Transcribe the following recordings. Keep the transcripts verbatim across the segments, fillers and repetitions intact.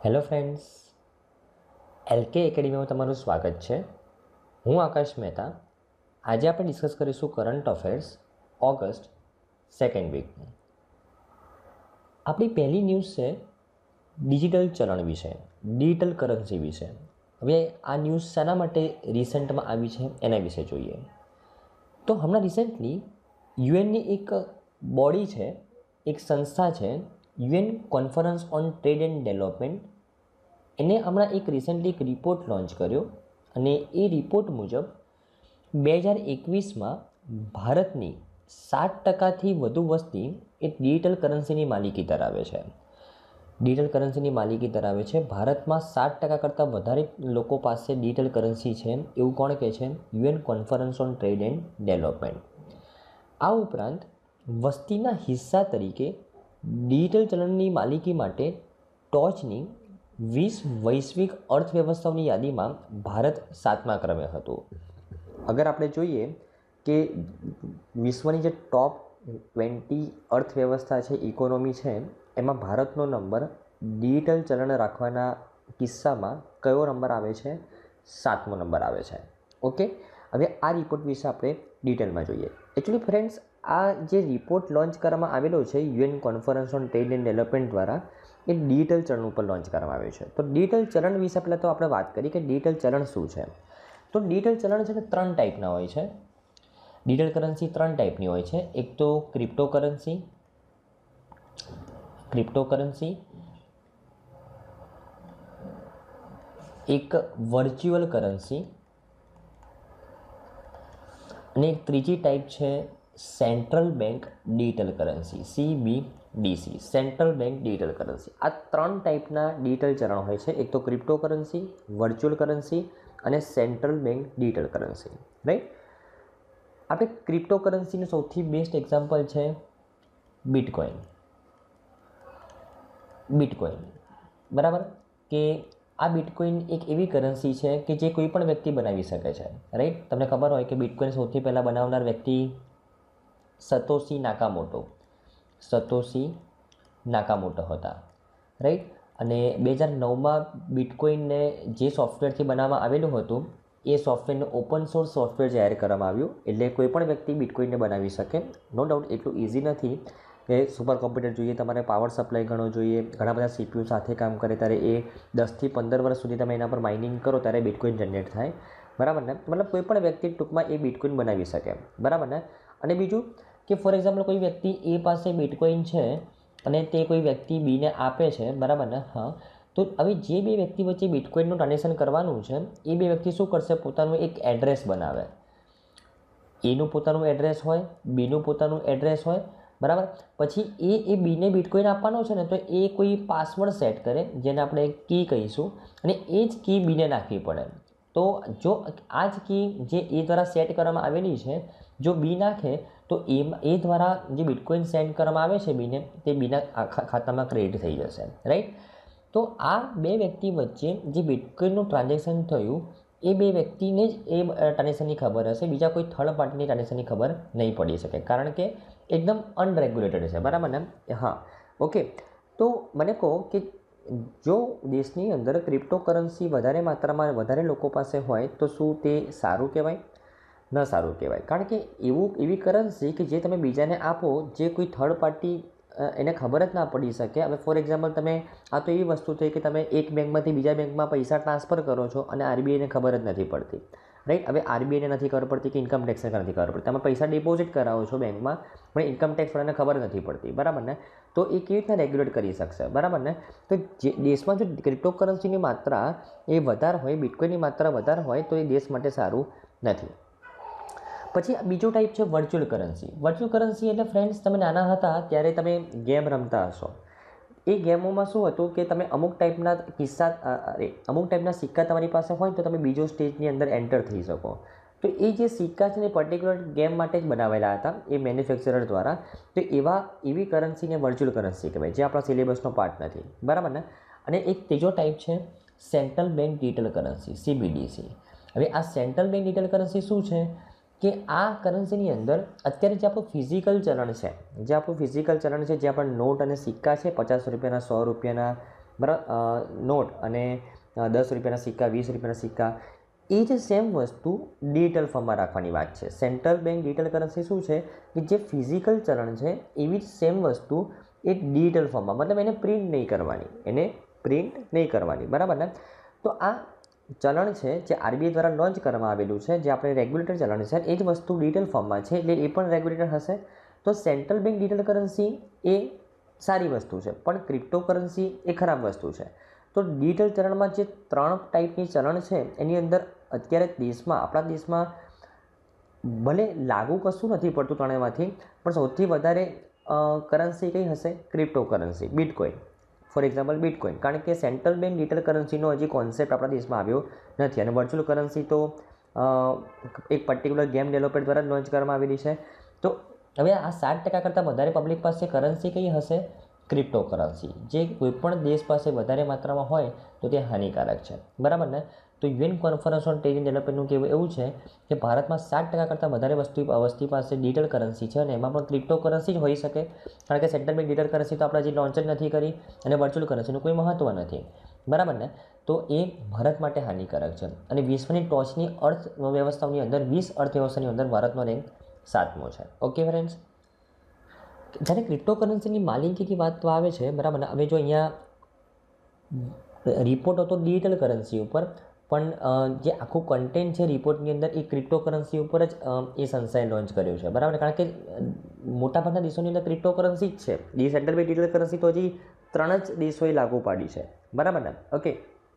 Hello friends, LK એકેડમીમાં તમારું સ્વાગત છે. હું આકાશ મહેતા. આજે આપણે ડિસ્કસ કરીશું કરંટ અફેર્સ ઓગસ્ટ સેકન્ડ વીકનું. આપણી પહેલી ન્યૂઝ છે ડિજિટલ ચલણ વિશે, ડિજિટલ કરન્સી વિશે. હવે આ ન્યૂઝ શાના માટે રિસન્ટમાં આવી છે એના વિશે જોઈએ. તો હમણાં રિસન્ટલી યુએનની એક બોડી છે, એક સંસ્થા છે, UN conference on trade and development. એને હમણાં એક રિસન્ટલી એક રિપોર્ટ લોન્ચ કર્યો અને એ રિપોર્ટ મુજબ બે હજાર એકવીસમાં ભારતની સાત ટકાથી વધુ વસ્તી એ ડિજિટલ કરન્સીની માલિકી ધરાવે છે. ડિજિટલ કરન્સીની માલિકી ધરાવે છે ભારતમાં સાત ટકા કરતાં વધારે લોકો પાસે ડિજિટલ કરન્સી છે, એવું કોણ કહે છે? UN conference on trade and development. આ ઉપરાંત વસ્તીના હિસ્સા તરીકે ડિજિટલ ચલણની માલિકી માટે ટોચની વીસ વૈશ્વિક અર્થવ્યવસ્થાઓની યાદીમાં ભારત સાતમા ક્રમે હતું. અગર આપણે જોઈએ કે વિશ્વની જે ટોપ ટ્વેન્ટી અર્થવ્યવસ્થા છે, ઇકોનોમી છે, એમાં ભારતનો નંબર ડિજિટલ ચલણ રાખવાના કિસ્સામાં કયો નંબર આવે છે? સાતમો નંબર આવે છે. ઓકે, હવે આ રિપોર્ટ વિશે આપણે ડિટેલમાં જોઈએ. એકચ્યુઅલી ફ્રેન્ડ્સ, આ જે રિપોર્ટ લોન્ચ કરવામાં આવેલો છે UN conference on trade and development દ્વારા, એ ડિજિટલ ચલણ ઉપર લોન્ચ કરવામાં આવ્યું છે. તો ડિજિટલ ચલણ વિશે પહેલાં તો આપણે વાત કરીએ કે ડિજિટલ ચલણ શું છે. તો ડિજિટલ ચલણ છે ને ત્રણ ટાઈપના હોય છે. ડિજિટલ કરન્સી ત્રણ ટાઈપની હોય છે. એક તો ક્રિપ્ટો કરન્સી ક્રિપ્ટો કરન્સી એક વર્ચ્યુઅલ કરન્સી અને એક ત્રીજી ટાઈપ છે central bank digital currency, CBDC, central bank digital currency. આ ત્રણ ટાઈપના ડિજિટલ ચલણ હોય છે. એક તો ક્રિપ્ટો કરન્સી, વર્ચ્યુઅલ કરન્સી અને central bank digital currency. Right. આપણે ક્રિપ્ટો કરન્સીનું સૌથી બેસ્ટ એક્ઝામ્પલ છે બિટકોઇન. બિટકોઇન બરાબર કે આ બિટકોઇન એક એવી કરન્સી છે કે જે કોઈ પણ વ્યક્તિ બનાવી શકે છે. રાઈટ. તમને ખબર હોય કે બિટકોઇન સૌથી પહેલાં બનાવનાર વ્યક્તિ સતોશી નાકામોટો સતોશી નાકામોટો હતા. રાઈટ. અને બે હજાર નવમાં બિટકોઇનને જે સોફ્ટવેરથી બનાવવામાં આવેલું હતું એ સોફ્ટવેરને ઓપન સોર્સ સોફ્ટવેર જાહેર કરવામાં આવ્યું, એટલે કોઈ પણ વ્યક્તિ બિટકોઇનને બનાવી શકે. નો ડાઉટ એટલું ઇઝી નથી કે સુપર કોમ્પ્યુટર જોઈએ, તમારે પાવર સપ્લાય ઘણો જોઈએ, ઘણા બધા સીપીયુ સાથે કામ કરે, ત્યારે એ દસથી પંદર વર્ષ સુધી તમે એના પર માઇનિંગ કરો ત્યારે બિટકોઇન જનરેટ થાય. બરાબર ને? મતલબ કોઈ પણ વ્યક્તિ ટૂંકમાં એ બિટકોઇન બનાવી શકે. બરાબર ને? અને બીજું કે ફોર એક્ઝામ્પલ કોઈ વ્યક્તિ એ પાસે બિટકોઇન છે અને તે કોઈ વ્યક્તિ બીને આપે છે. બરાબર ને? હા. તો હવે જે બે વ્યક્તિ વચ્ચે બિટકોઇનનું ટ્રાન્ઝેક્શન કરવાનું છે, એ બે વ્યક્તિ શું કરશે? પોતાનું એક એડ્રેસ બનાવે. એનું પોતાનું એડ્રેસ હોય, બીનું પોતાનું એડ્રેસ હોય. બરાબર. પછી એ એ બીને બિટકોઇન આપવાનો છે ને, તો એ કોઈ પાસવર્ડ સેટ કરે, જેને આપણે કી કહીશું, અને એ જ કી બીને નાખવી પડે. તો જો આ જ કી જે એ દ્વારા સેટ કરવામાં આવેલી છે, જો બી નાખે તો એ એ દ્વારા જે બિટકોઇન સેન્ડ કરવામાં આવે છે બીને, તે બીના ખાતામાં ક્રેડિટ થઈ જશે. રાઈટ. તો આ બે વ્યક્તિ વચ્ચે જે બિટકોઇનનું ટ્રાન્ઝેક્શન થયું, એ બે વ્યક્તિને જ એ ટ્રાન્ઝેક્શનની ખબર હશે, બીજા કોઈ થર્ડ પાર્ટીની ટ્રાન્ઝેક્શનની ખબર નહીં પડી શકે, કારણ કે એકદમ અનરેગ્યુલેટેડ છે. બરાબર ને? હા. ઓકે. તો મને કહો કે જો દેશની અંદર ક્રિપ્ટો કરન્સી વધારે માત્રામાં વધારે લોકો પાસે હોય તો શું તે સારું કહેવાય? ન સારું કહેવાય. કારણ કે એવું એવી કરન્સી કે જે તમે બીજાને આપો, જે કોઈ થર્ડ પાર્ટી એને ખબર જ ના પડી શકે. હવે ફોર એક્ઝામ્પલ તમે આ તો એવી વસ્તુ થઈ કે તમે એક બેંકમાંથી બીજા બેંકમાં પૈસા ટ્રાન્સફર કરો છો અને આરબીઆઈને ખબર જ નથી પડતી. રાઈટ. હવે આરબીઆઈને નથી ખબર પડતી કે ઇન્કમ ટેક્સને નથી ખબર પડતી. તમે પૈસા ડિપોઝિટ કરાવો છો બેંકમાં, પણ ઇન્કમ ટેક્સ વાળાને ખબર નથી પડતી. બરાબર ને? તો એ કેવી રીતના રેગ્યુલેટ કરી શકશે? બરાબર ને? તો જે દેશમાં જો ક્રિપ્ટો કરન્સીની માત્રા એ વધારે હોય, બિટકોઇનની માત્રા વધારે હોય, તો એ દેશ માટે સારું નથી. પછી બીજો ટાઈપ છે વર્ચ્યુઅલ કરન્સી. વર્ચ્યુઅલ કરન્સી એટલે ફ્રેન્ડ્સ, તમે નાના હતા ત્યારે તમે ગેમ રમતા હશો. એ ગેમોમાં શું હતું કે તમે અમુક ટાઈપના કિસ્સા અરે અમુક ટાઈપના સિક્કા તમારી પાસે હોય તો તમે બીજો સ્ટેજની અંદર એન્ટર થઈ શકો. તો એ જે સિક્કા છે ને પર્ટિક્યુલર ગેમ માટે જ બનાવેલા હતા એ મેન્યુફેક્ચરર દ્વારા. તો એવા એવી કરન્સીને વર્ચ્યુઅલ કરન્સી કહેવાય, જે આપણા સિલેબસનો પાર્ટ નથી. બરાબર ને? અને એક ત્રીજો ટાઈપ છે central bank digital currency, CBDC. હવે આ સેન્ટ્રલ બેંક ડિજિટલ કરન્સી શું છે કે આ કરન્સીની અંદર અત્યારે જે આપણું ફિઝિકલ ચલણ છે, જે આપણું ફિઝિકલ ચલણ છે, જે આપણા નોટ અને સિક્કા છે, પચાસ રૂપિયાના, સો રૂપિયાના, બરાબર, નોટ અને દસ રૂપિયાના સિક્કા, વીસ રૂપિયાના સિક્કા, એ જ સેમ વસ્તુ ડિજિટલ ફોર્મમાં રાખવાની વાત છે. સેન્ટ્રલ બેંક ડિજિટલ કરન્સી શું છે કે જે ફિઝિકલ ચલણ છે એવી જ સેમ વસ્તુ એ ડિજિટલ ફોર્મમાં, મતલબ એને પ્રિન્ટ નહીં કરવાની, એને પ્રિન્ટ નહીં કરવાની, બરાબર ને. તો આ ચલણ છે જે આરબીઆઈ દ્વારા લોન્ચ કરવામાં આવેલું છે, જે આપણે રેગ્યુલેટર ચલણ છે, એ જ વસ્તુ ડિજિટલ ફોર્મમાં છે, એટલે એ પણ રેગ્યુલેટર હશે. તો સેન્ટ્રલ બેંક ડિજિટલ કરન્સી એ સારી વસ્તુ છે, પણ ક્રિપ્ટો કરન્સી એ ખરાબ વસ્તુ છે. તો ડિજિટલ ચલણમાં જે ત્રણ ટાઈપની ચલણ છે એની અંદર અત્યારે દેશમાં, આપણા દેશમાં ભલે લાગુ કશું નથી પડતું ત્રણેયમાંથી, પણ સૌથી વધારે કરન્સી કઈ હશે? Crypto currency, bitcoin. For example bitcoin, કારણ કે સેન્ટ્રલ બેંક ડિજિટલ કરન્સીનો હજી કોન્સેપ્ટ આપણા દેશમાં આવ્યો નથી, અને વર્ચ્યુઅલ કરન્સી તો એક પર્ટિક્યુલર ગેમ ડેવલપર દ્વારા લોન્ચ કરવામાં આવેલી છે. તો હવે આ સાત ટકા કરતાં વધારે પબ્લિક પાસે કરન્સી કઈ હશે? ક્રિપ્ટો કરન્સી, જે કોઈપણ દેશ પાસે વધારે માત્રામાં હોય તો તે હાનિકારક છે, બરાબર ને. તો UN conference on trade and ડેવલપમેન્ટનું કહેવું એવું છે કે ભારતમાં સાત ટકા કરતાં વધારે વસ્તુ વસ્તી પાસે ડિજિટલ કરન્સી છે, અને એમાં પણ ક્રિપ્ટો કરન્સી જ હોઈ શકે, કારણ કે સેન્ટ્રલ બેંક ડિજિટલ કરન્સી તો આપણે હજી લોન્ચ જ નથી કરી, અને વર્ચ્યુઅલ કરન્સીનું કોઈ મહત્ત્વ નથી, બરાબર ને. તો એ ભારત માટે હાનિકારક છે, અને વિશ્વની ટોચની અર્થવ્યવસ્થાઓની અંદર વીસ અર્થવ્યવસ્થાની અંદર ભારતનો રેન્ક સાતમો છે. ઓકે ફ્રેન્ડ્સ, જ્યારે ક્રિપ્ટો કરન્સીની માલિકીની વાત તો આવે છે, બરાબર ને. હવે જો અહીંયા રિપોર્ટ હતો ડિજિટલ કરન્સી ઉપર, પણ જે આખું કન્ટેન્ટ છે રિપોર્ટની અંદર એ ક્રિપ્ટો કરન્સી ઉપર જ એ સંસ્થાએ લોન્ચ કર્યું છે, બરાબર. કારણ કે મોટાભાગના દેશોની અંદર ક્રિપ્ટો કરન્સી જ છે, સેન્ટ્રલ બેંક ડિજિટલ કરન્સી તો હજી ત્રણ જ દેશોએ લાગુ પાડી છે, બરાબર ને. ઓકે,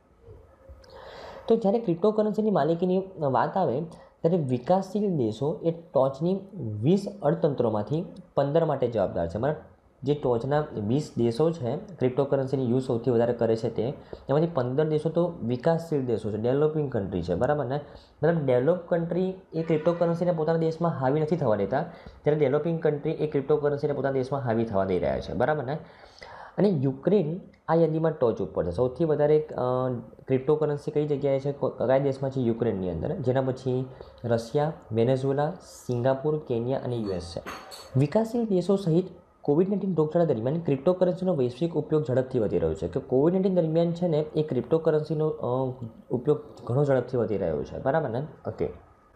તો જ્યારે ક્રિપ્ટો કરન્સીની માલિકીની વાત આવે ત્યારે વિકાસશીલ દેશો એ ટોચની વીસ અર્થતંત્રોમાંથી પંદર માટે જવાબદાર છે. મતલબ જે ટોચના વીસ દેશો છે ક્રિપ્ટો કરન્સીની યુઝ સૌથી વધારે કરે છે, તે એમાંથી પંદર દેશો તો વિકાસશીલ દેશો છે, ડેવલપિંગ કન્ટ્રી છે, બરાબર ને. મતલબ ડેવલપ કન્ટ્રી એ ક્રિપ્ટો કરન્સીને પોતાના દેશમાં હાવી નથી થવા દેતા, ત્યારે ડેવલપિંગ કન્ટ્રી એ ક્રિપ્ટો કરન્સીને પોતાના દેશમાં હાવી થવા દઈ રહ્યા છે, બરાબર ને. અને યુક્રેન આ યાદીમાં ટોચ ઉપર છે. સૌથી વધારે ક્રિપ્ટો કરન્સી કઈ જગ્યાએ છે, કયા દેશમાં છે? યુક્રેનની અંદર. જેના પછી રશિયા, વેનેઝુએલા, સિંગાપુર, કેન્યા અને યુએસ છે. વિકાસશીલ દેશો સહિત કોવિડ નાઇન્ટીન રોગચાળા દરમિયાન ક્રિપ્ટો કરન્સીનો વૈશ્વિક ઉપયોગ ઝડપથી વધી રહ્યો છે. કે કોવિડ નાઇન્ટીન દરમિયાન છે ને એ ક્રિપ્ટો કરન્સીનો ઉપયોગ ઘણો ઝડપથી વધી રહ્યો છે, બરાબર ને. ઓકે,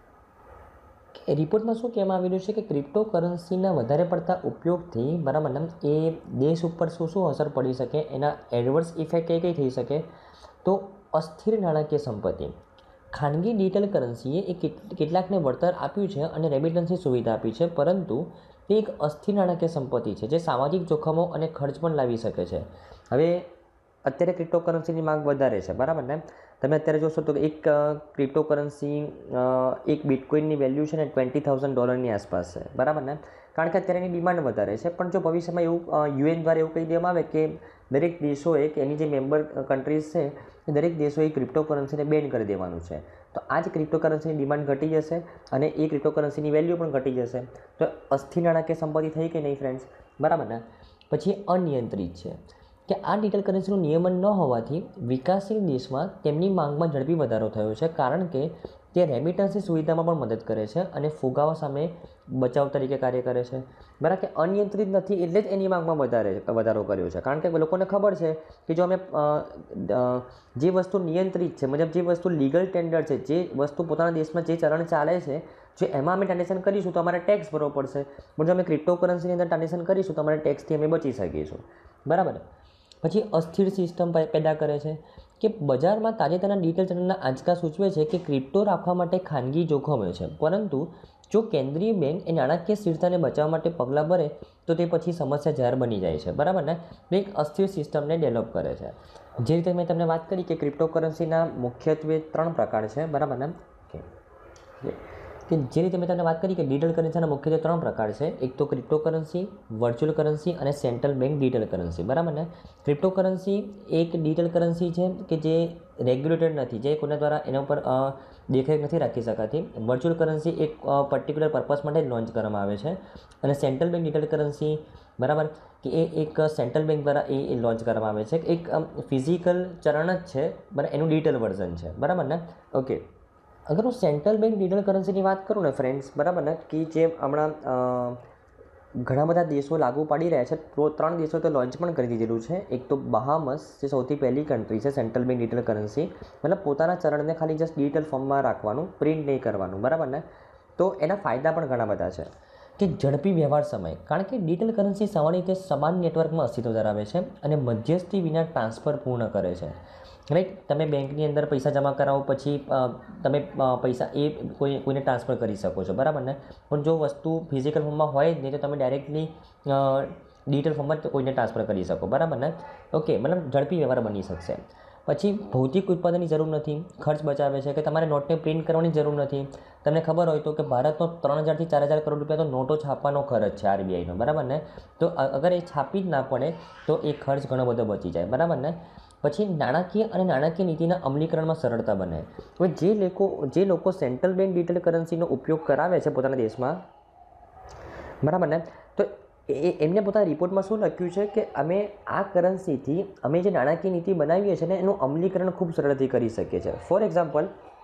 રિપોર્ટમાં શું કહેવામાં આવેલું છે કે ક્રિપ્ટો કરન્સીના વધારે પડતા ઉપયોગથી, બરાબર ને, એ દેશ ઉપર શું શું અસર પડી શકે, એના એડવર્સ ઇફેક્ટ કઈ કઈ થઈ શકે? તો અસ્થિર નાણાકીય સંપત્તિ. ખાનગી ડિજિટલ કરન્સીએ એ કેટલાકને વળતર આપ્યું છે અને રેમિટન્સની સુવિધા આપી છે, પરંતુ તે એક અસ્થિર નાણાકીય સંપત્તિ છે જે સામાજિક જોખમો અને ખર્ચ પણ લાવી શકે છે. હવે અત્યારે ક્રિપ્ટો કરન્સીની માંગ વધારે છે, બરાબર ને. તમે અત્યારે જોશો તો એક ક્રિપ્ટો કરન્સી, એક બિટકોઇનની વેલ્યુ છે ને ટ્વેન્ટી થાઉઝન્ડ ડોલરની આસપાસ છે, બરાબર ને. કારણ કે અત્યારે એની ડિમાન્ડ વધારે છે, પણ જો ભવિષ્યમાં એવું યુએન દ્વારા એવું કહી દેવામાં આવે કે દરેક દેશોએ, કે એની જે મેમ્બર કન્ટ્રીઝ છે એ દરેક દેશોએ ક્રિપ્ટો કરન્સીને બેન કરી દેવાનું છે, તો આ જ ક્રિપ્ટો કરન્સીની ડિમાન્ડ ઘટી જશે અને એ ક્રિપ્ટો કરન્સીની વેલ્યુ પણ ઘટી જશે. તો અસ્થિર નાણાકીય સંપત્તિ થઈ કે નહીં ફ્રેન્ડ્સ, બરાબર ને. પછી અનિયંત્રિત છે કે આ ડિજિટલ કરન્સીનું નિયમન ન હોવાથી વિકાસશીલ દેશમાં તેમની માંગમાં ઝડપી વધારો થયો છે, કારણ કે તે રેમિટન્સની સુવિધામાં પણ મદદ કરે છે અને ફુગાવા સામે બચાવ તરીકે કાર્ય કરે છે, બરાબર. કે અનિયંત્રિત નથી એટલે જ એની માંગમાં વધારે વધારો કર્યો છે, કારણ કે લોકોને ખબર છે કે જો અમે જે વસ્તુ નિયંત્રિત છે, મતલબ જે વસ્તુ લીગલ ટેન્ડર છે, જે વસ્તુ પોતાના દેશમાં જે ચલણ ચાલે છે, જો એમાં અમે ટ્રાન્ઝેક્શન કરીશું તો અમારે ટેક્સ ભરવો પડશે, પણ જો અમે ક્રિપ્ટો કરન્સીની અંદર ટ્રાન્ઝેક્શન કરીશું તો અમારે ટેક્સથી અમે બચી શકીશું, બરાબર. પછી અસ્થિર સિસ્ટમ પેદા કરે છે કે બજારમાં તાજેતરના ડિજિટલ ચલણના આંચકા સૂચવે છે કે ક્રિપ્ટો રાખવા માટે ખાનગી જોખમો છે, પરંતુ જો કેન્દ્રીય બેંક એ નાણાકીય સ્થિરતાને બચાવવા માટે પગલાં ભરે તો તે પછી સમસ્યા જાહેર બની જાય છે, બરાબર ને. એક અસ્થિર સિસ્ટમને ડેવલપ કરે છે. જે રીતે મેં તમને વાત કરી કે ક્રિપ્ટો કરન્સીના મુખ્યત્વે ત્રણ પ્રકાર છે, બરાબર ને. કે જે રીતે મેં તમને વાત કરી કે ડિજિટલ કરન્સીના મુખ્યત્વે ત્રણ પ્રકાર છે. એક તો ક્રિપ્ટો કરન્સી, વર્ચ્યુઅલ કરન્સી અને સેન્ટ્રલ બેંક ડિજિટલ કરન્સી, બરાબર ને. ક્રિપ્ટો કરન્સી એક ડિજિટલ કરન્સી છે કે જે રેગ્યુલેટેડ નથી, જે કોના દ્વારા એના ઉપર દેખરેખ નથી રાખી શકાતી. વર્ચ્યુઅલ કરન્સી એક પર્ટિક્યુલર પર્પઝ માટે લોન્ચ કરવામાં આવે છે, અને સેન્ટ્રલ બેંક ડિજિટલ કરન્સી, બરાબર, કે એ એક સેન્ટ્રલ બેંક દ્વારા એ લોન્ચ કરવામાં આવે છે. એક ફિઝિકલ ચલણ જ છે, બરાબર, એનું ડિજિટલ વર્ઝન છે, બરાબર ને. ઓકે, અગર હું સેન્ટ્રલ બેંક ડિજિટલ કરન્સીની વાત કરું ને ફ્રેન્ડ્સ, બરાબર ને, કે જે હમણાં ઘણા બધા દેશો લાગુ પાડી રહ્યા છે. તો ત્રણ દેશો તો લોન્ચ પણ કરી દીધેલું છે. એક તો બહામસ, જે સૌથી પહેલી કન્ટ્રી છે સેન્ટ્રલ બેંક ડિજિટલ કરન્સી, મતલબ પોતાના ચલણને ખાલી જસ્ટ ડિજિટલ ફોર્મમાં રાખવાનું, પ્રિન્ટ નહીં કરવાનું, બરાબર ને. તો એના ફાયદા પણ ઘણા બધા છે કે ઝડપી વ્યવહાર સમય, કારણ કે ડિજિટલ કરન્સી સમાન રીતે સમાન નેટવર્કમાં અસ્તિત્વ ધરાવે છે અને મધ્યસ્થી વિના ટ્રાન્સફર પૂર્ણ કરે છે. રાઈટ, તમે બેંકની અંદર પૈસા જમા કરાવો પછી તમે પૈસા એ કોઈ કોઈને ટ્રાન્સફર કરી શકો છો, બરાબર ને. પણ જો વસ્તુ ફિઝિકલ ફોર્મમાં હોય જ નહીં તો તમે ડાયરેક્ટલી ડિજિટલ ફોર્મમાં જ કોઈને ટ્રાન્સફર કરી શકો, બરાબર ને. ઓકે, મતલબ ઝડપી વ્યવહાર બની શકશે. પછી ભૌતિક ઉત્પાદનની જરૂર નથી, ખર્ચ બચાવે છે કે તમારે નોટને પ્રિન્ટ કરવાની જરૂર નથી. તમને ખબર હોય તો કે ભારતનો ત્રણ હજારથી ચાર હજાર કરોડ રૂપિયા તો નોટો છાપવાનો ખર્ચ છે આરબીઆઈનો, બરાબર ને. તો અગર એ છાપી જ ના પડે તો એ ખર્ચ ઘણો બધો બચી જાય, બરાબર ને. પછી નાણાકીય અને નાણાકીય નીતિના અમલીકરણમાં સરળતા બને. હવે જે લોકો જે લોકો સેન્ટ્રલ બેંક ડિજિટલ કરન્સીનો ઉપયોગ કરાવે છે પોતાના દેશમાં, બરાબર ને, તો એ એમને પોતાના રિપોર્ટમાં શું લખ્યું છે કે અમે આ કરન્સીથી અમે જે નાણાકીય નીતિ બનાવીએ છીએ ને એનું અમલીકરણ ખૂબ સરળથી કરી શકીએ છીએ. ફોર એક્ઝામ્પલ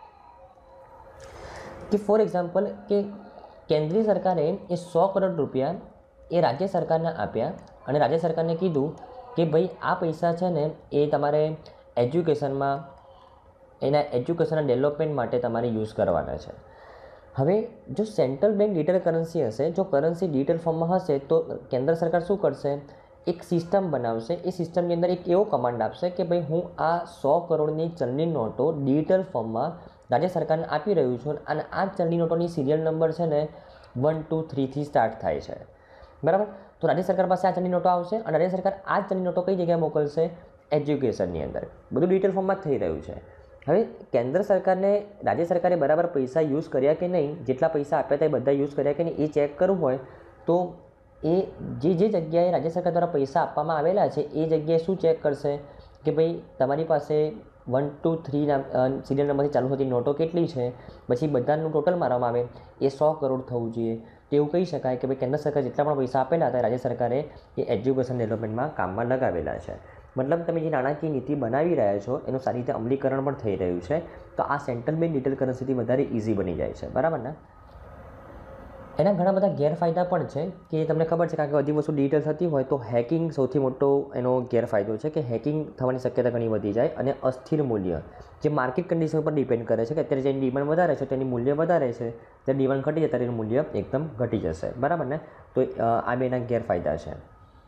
કે ફોર એક્ઝામ્પલ કે કેન્દ્રીય સરકારે એ સો કરોડ રૂપિયા એ રાજ્ય સરકારને આપ્યા અને રાજ્ય સરકારને કીધું કે ભાઈ આ પૈસા છે ને એ તમારે એજ્યુકેશનમાં એના એજ્યુકેશનના ડેવલપમેન્ટ માટે તમારે યુઝ કરવાના છે. હવે જો સેન્ટ્રલ બેંક ડિજિટલ કરન્સી હશે, જો કરન્સી ડિજિટલ ફોર્મમાં હશે તો કેન્દ્ર સરકાર શું કરશે, એક સિસ્ટમ બનાવશે. એ સિસ્ટમની અંદર એક એવો કમાન્ડ આપશે કે ભાઈ હું આ સો કરોડની ચલણી નોટો ડિજિટલ ફોર્મમાં રાજ્ય સરકારને આપી રહ્યું છું અને આ ચલણી નોટોની સિરિયલ નંબર છે ને વન ટુ થ્રીથી સ્ટાર્ટ થાય છે, બરાબર. તો રાજ્ય સરકાર પાસે આ ચલણી નોટો આવશે અને રાજ્ય સરકાર આ ચલણી નોટો કઈ જગ્યાએ મોકલશે, એજ્યુકેશનની અંદર. બધું ડિજિટલ ફોર્મમાં જ થઈ રહ્યું છે. હવે કેન્દ્ર સરકારને રાજ્ય સરકારે બરાબર પૈસા યુઝ કર્યા કે નહીં, જેટલા પૈસા આપ્યા હતા એ બધા યુઝ કર્યા કે નહીં એ ચેક કરવું હોય તો એ જે જે જગ્યાએ રાજ્ય સરકાર દ્વારા પૈસા આપવામાં આવેલા છે એ જગ્યાએ શું ચેક કરશે કે ભાઈ તમારી પાસે વન ટુ થ્રી સિરિયલ નંબરથી ચાલુ થતી નોટો કેટલી છે, પછી બધાનું ટોટલ મારવામાં આવે એ સો કરોડ થવું જોઈએ. તેવું કહી શકાય કે ભાઈ કેન્દ્ર સરકાર જેટલા પણ પૈસા આપેલા હતા રાજ્ય સરકારે એ એજ્યુકેશન ડેવલપમેન્ટમાં કામમાં લગાવેલા છે. મતલબ તમે જે નાણાકીય નીતિ બનાવી રહ્યા છો એનું સારી રીતે અમલીકરણ પણ થઈ રહ્યું છે. તો આ સેન્ટ્રલ બેંક ડિજિટલ કરન્સીથી વધારે ઇઝી બની જાય છે, બરાબર ને. એના ઘણા બધા ગેરફાયદા પણ છે કે તમને ખબર છે કારણ કે બધી વસ્તુ ડિજિટલ થતી હોય તો હેકિંગ સૌથી મોટો એનો ગેરફાયદો છે કે હેકિંગ થવાની શક્યતા ઘણી વધી જાય. અને અસ્થિર મૂલ્ય જે માર્કેટ કન્ડિશન પર ડિપેન્ડ કરે છે કે અત્યારે જેની ડિમાન્ડ વધારે છે તેની મૂલ્ય વધારે છે, જ્યારે ડિમાન્ડ ઘટી જાય ત્યારે એનું મૂલ્ય એકદમ ઘટી જશે, બરાબર ને. તો આ બેના ગેરફાયદા છે.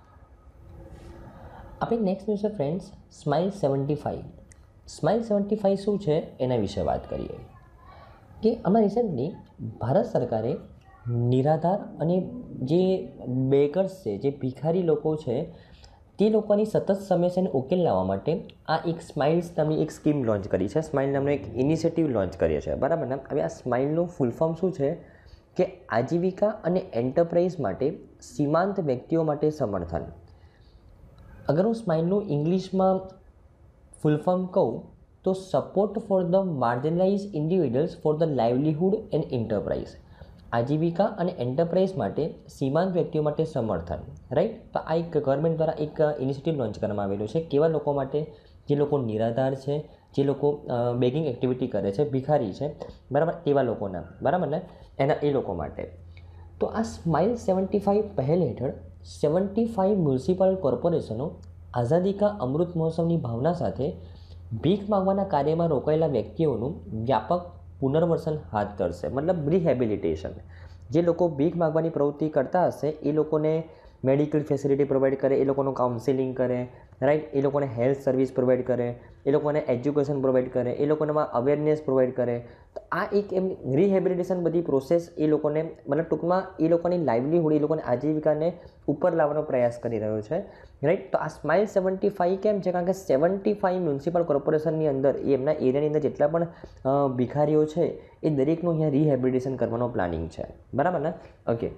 આપણે નેક્સ્ટ ન્યૂઝ છે friends, smile seventy five. Smile seventy five શું છે એના વિશે વાત કરીએ કે હમણાં રિસેન્ટલી ભારત સરકારે નિરાધાર અને જે બેકર્સ છે, જે ભિખારી લોકો છે, તે લોકોની સતત સમસ્યાને ઉકેલ લાવવા માટે આ એક સ્માઇલ્સ નામની એક સ્કીમ લોન્ચ કરી છે. સ્માઇલ નામનો એક ઇનિશિયેટિવ લોન્ચ કરીએ છીએ, બરાબર ને. હવે આ સ્માઇલનું ફૂલ ફોર્મ શું છે કે આજીવિકા અને એન્ટરપ્રાઇઝ માટે સીમાંત વ્યક્તિઓ માટે સમર્થન. અગર હું સ્માઇલનું ઇંગ્લિશમાં ફૂલ ફોર્મ કહું તો support for the marginalize individuals for the livelihood and enterprise. આજીવિકા અને એન્ટરપ્રાઇઝ માટે સીમાંત વ્યક્તિઓ માટે સમર્થન, રાઈટ. તો આ એક ગવર્મેન્ટ દ્વારા એક ઇનિશિયેટિવ લોન્ચ કરવામાં આવેલું છે. કેવા લોકો માટે, જે લોકો નિરાધાર છે, જે લોકો બેગિંગ એક્ટિવિટી કરે છે, ભિખારી છે, બરાબર, તેવા લોકોના, બરાબર ને, એના એ લોકો માટે. તો આ સ્માઇલ સેવન્ટી ફાઇવ પહેલ હેઠળ સેવન્ટી ફાઇવ મ્યુનિસિપલ કોર્પોરેશનો આઝાદી કા અમૃત મહોત્સવની ભાવના સાથે ભીખ માંગવાના કાર્યમાં રોકાયેલા વ્યક્તિઓનું વ્યાપક પુનર્વસન હાથ ધરશે. મતલબ રિહેબિલિટેશન. જે લોકો ભીખ માંગવાની પ્રવૃત્તિ કરતા હશે એ લોકોને મેડિકલ ફેસિલિટી પ્રોવાઈડ કરે, એ લોકોનું કાઉન્સેલિંગ કરે, રાઈટ, એ લોકોને હેલ્થ સર્વિસ પ્રોવાઈડ કરે, એ લોકોને એજ્યુકેશન પ્રોવાઈડ કરે, એ લોકોનામાં અવેરનેસ પ્રોવાઈડ કરે. તો આ એક એમ રિહેબિલિટેશન બધી પ્રોસેસ એ લોકોને મતલબ ટૂંકમાં એ લોકોની લાઇવલીહુડ, એ લોકોની આજીવિકાને ઉપર લાવવાનો પ્રયાસ કરી રહ્યો છે, રાઈટ. તો આ સ્માઇલ સેવન્ટી ફાઇવ કેમ છે? કારણ કે સેવન્ટી ફાઇવ મ્યુનિસિપલ કોર્પોરેશનની અંદર એ એમના એરિયાની અંદર જેટલા પણ ભિખારીઓ છે એ દરેકનું અહીંયા રિહેબિલિટેશન કરવાનો પ્લાનિંગ છે, બરાબર ને. ઓકે,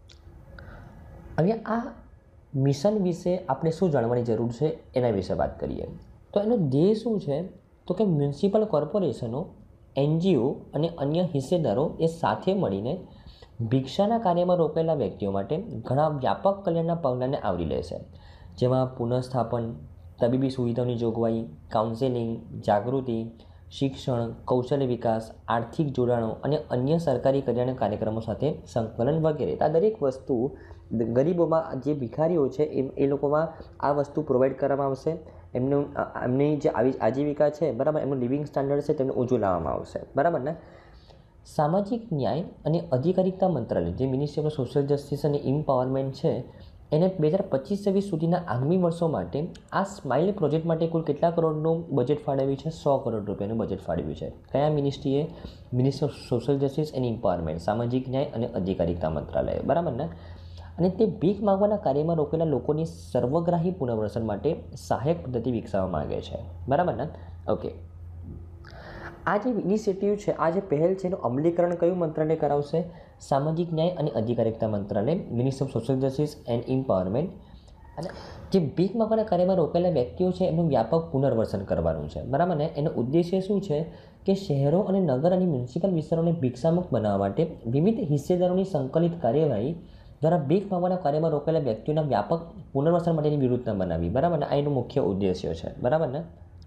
હવે આ મિશન વિશે આપણે શું જાણવાની જરૂર છે એના વિશે વાત કરીએ. તો એનો ધ્યેય શું છે? તો કે મ્યુનિસિપલ કોર્પોરેશનો, એનજીઓ અને અન્ય હિસ્સેદારો એ સાથે મળીને ભિક્ષાના કાર્યમાં રોકાયેલા વ્યક્તિઓ માટે ઘણા વ્યાપક કલ્યાણના પગલાંને આવરી લેશે, જેમાં પુનઃસ્થાપન, તબીબી સુવિધાઓની જોગવાઈ, કાઉન્સેલિંગ, જાગૃતિ, શિક્ષણ, કૌશલ્ય વિકાસ, આર્થિક જોડાણો અને અન્ય સરકારી કલ્યાણ કાર્યક્રમો સાથે સંકલન વગેરે. આ દરેક વસ્તુ ગરીબોમાં જે ભિખારીઓ છે એ એ લોકોમાં આ વસ્તુ પ્રોવાઈડ કરવામાં આવશે. એમનું એમની જે આવી આજીવિકા છે બરાબર, એમનું લિવિંગ સ્ટાન્ડર્ડ છે તેમને ઊંચું લાવવામાં આવશે. બરાબર ને. સામાજિક ન્યાય અને અધિકારિતા મંત્રાલય જે મિનિસ્ટ્રી ઓફ સોશિયલ જસ્ટિસ અને એમ્પાવરમેન્ટ છે એને બે હજાર પચીસ છવ્વીસ સુધીના આગામી વર્ષો માટે આ સ્માઇલ પ્રોજેક્ટ માટે કુલ કેટલા કરોડનું બજેટ ફાળવ્યું છે? સો કરોડ રૂપિયાનું બજેટ ફાળવ્યું છે. કયા મિનિસ્ટ્રીએ? Ministry of social justice and empowerment, સામાજિક ન્યાય અને અધિકારિતા મંત્રાલય. બરાબર ને. અને તે ભીખ માંગવાના કાર્યમાં રોકેલા લોકોની સર્વગ્રાહી પુનર્વસન માટે સહાયક પદ્ધતિ વિકસાવવા માંગે છે. બરાબર ને. ઓકે, આ જે ઇનિશિયેટિવ છે, આ જે પહેલ છે એનું અમલીકરણ કયું મંત્રાલય કરાવશે? સામાજિક ન્યાય અને અધિકારિતા મંત્રાલય, ministry of social justice and empowerment. અને જે ભીખ માંગવાના કાર્યમાં રોકેલા વ્યક્તિઓ છે એમનું વ્યાપક પુનર્વસન કરવાનું છે. બરાબર ને. એનો ઉદ્દેશ્ય શું છે કે શહેરો અને નગર અને મ્યુનિસિપલ વિસ્તારોને ભિક્ષામુક્ત બનાવવા માટે વિવિધ હિસ્સેદારોની સંકલિત કાર્યવાહી દ્વારા ભીખ માંગવાના કાર્યમાં રોકેલા વ્યક્તિઓના વ્યાપક પુનર્વસન માટેની વ્યૂહરચના બનાવી. બરાબર ને. આ એનો મુખ્ય ઉદ્દેશ્ય છે. બરાબર ને.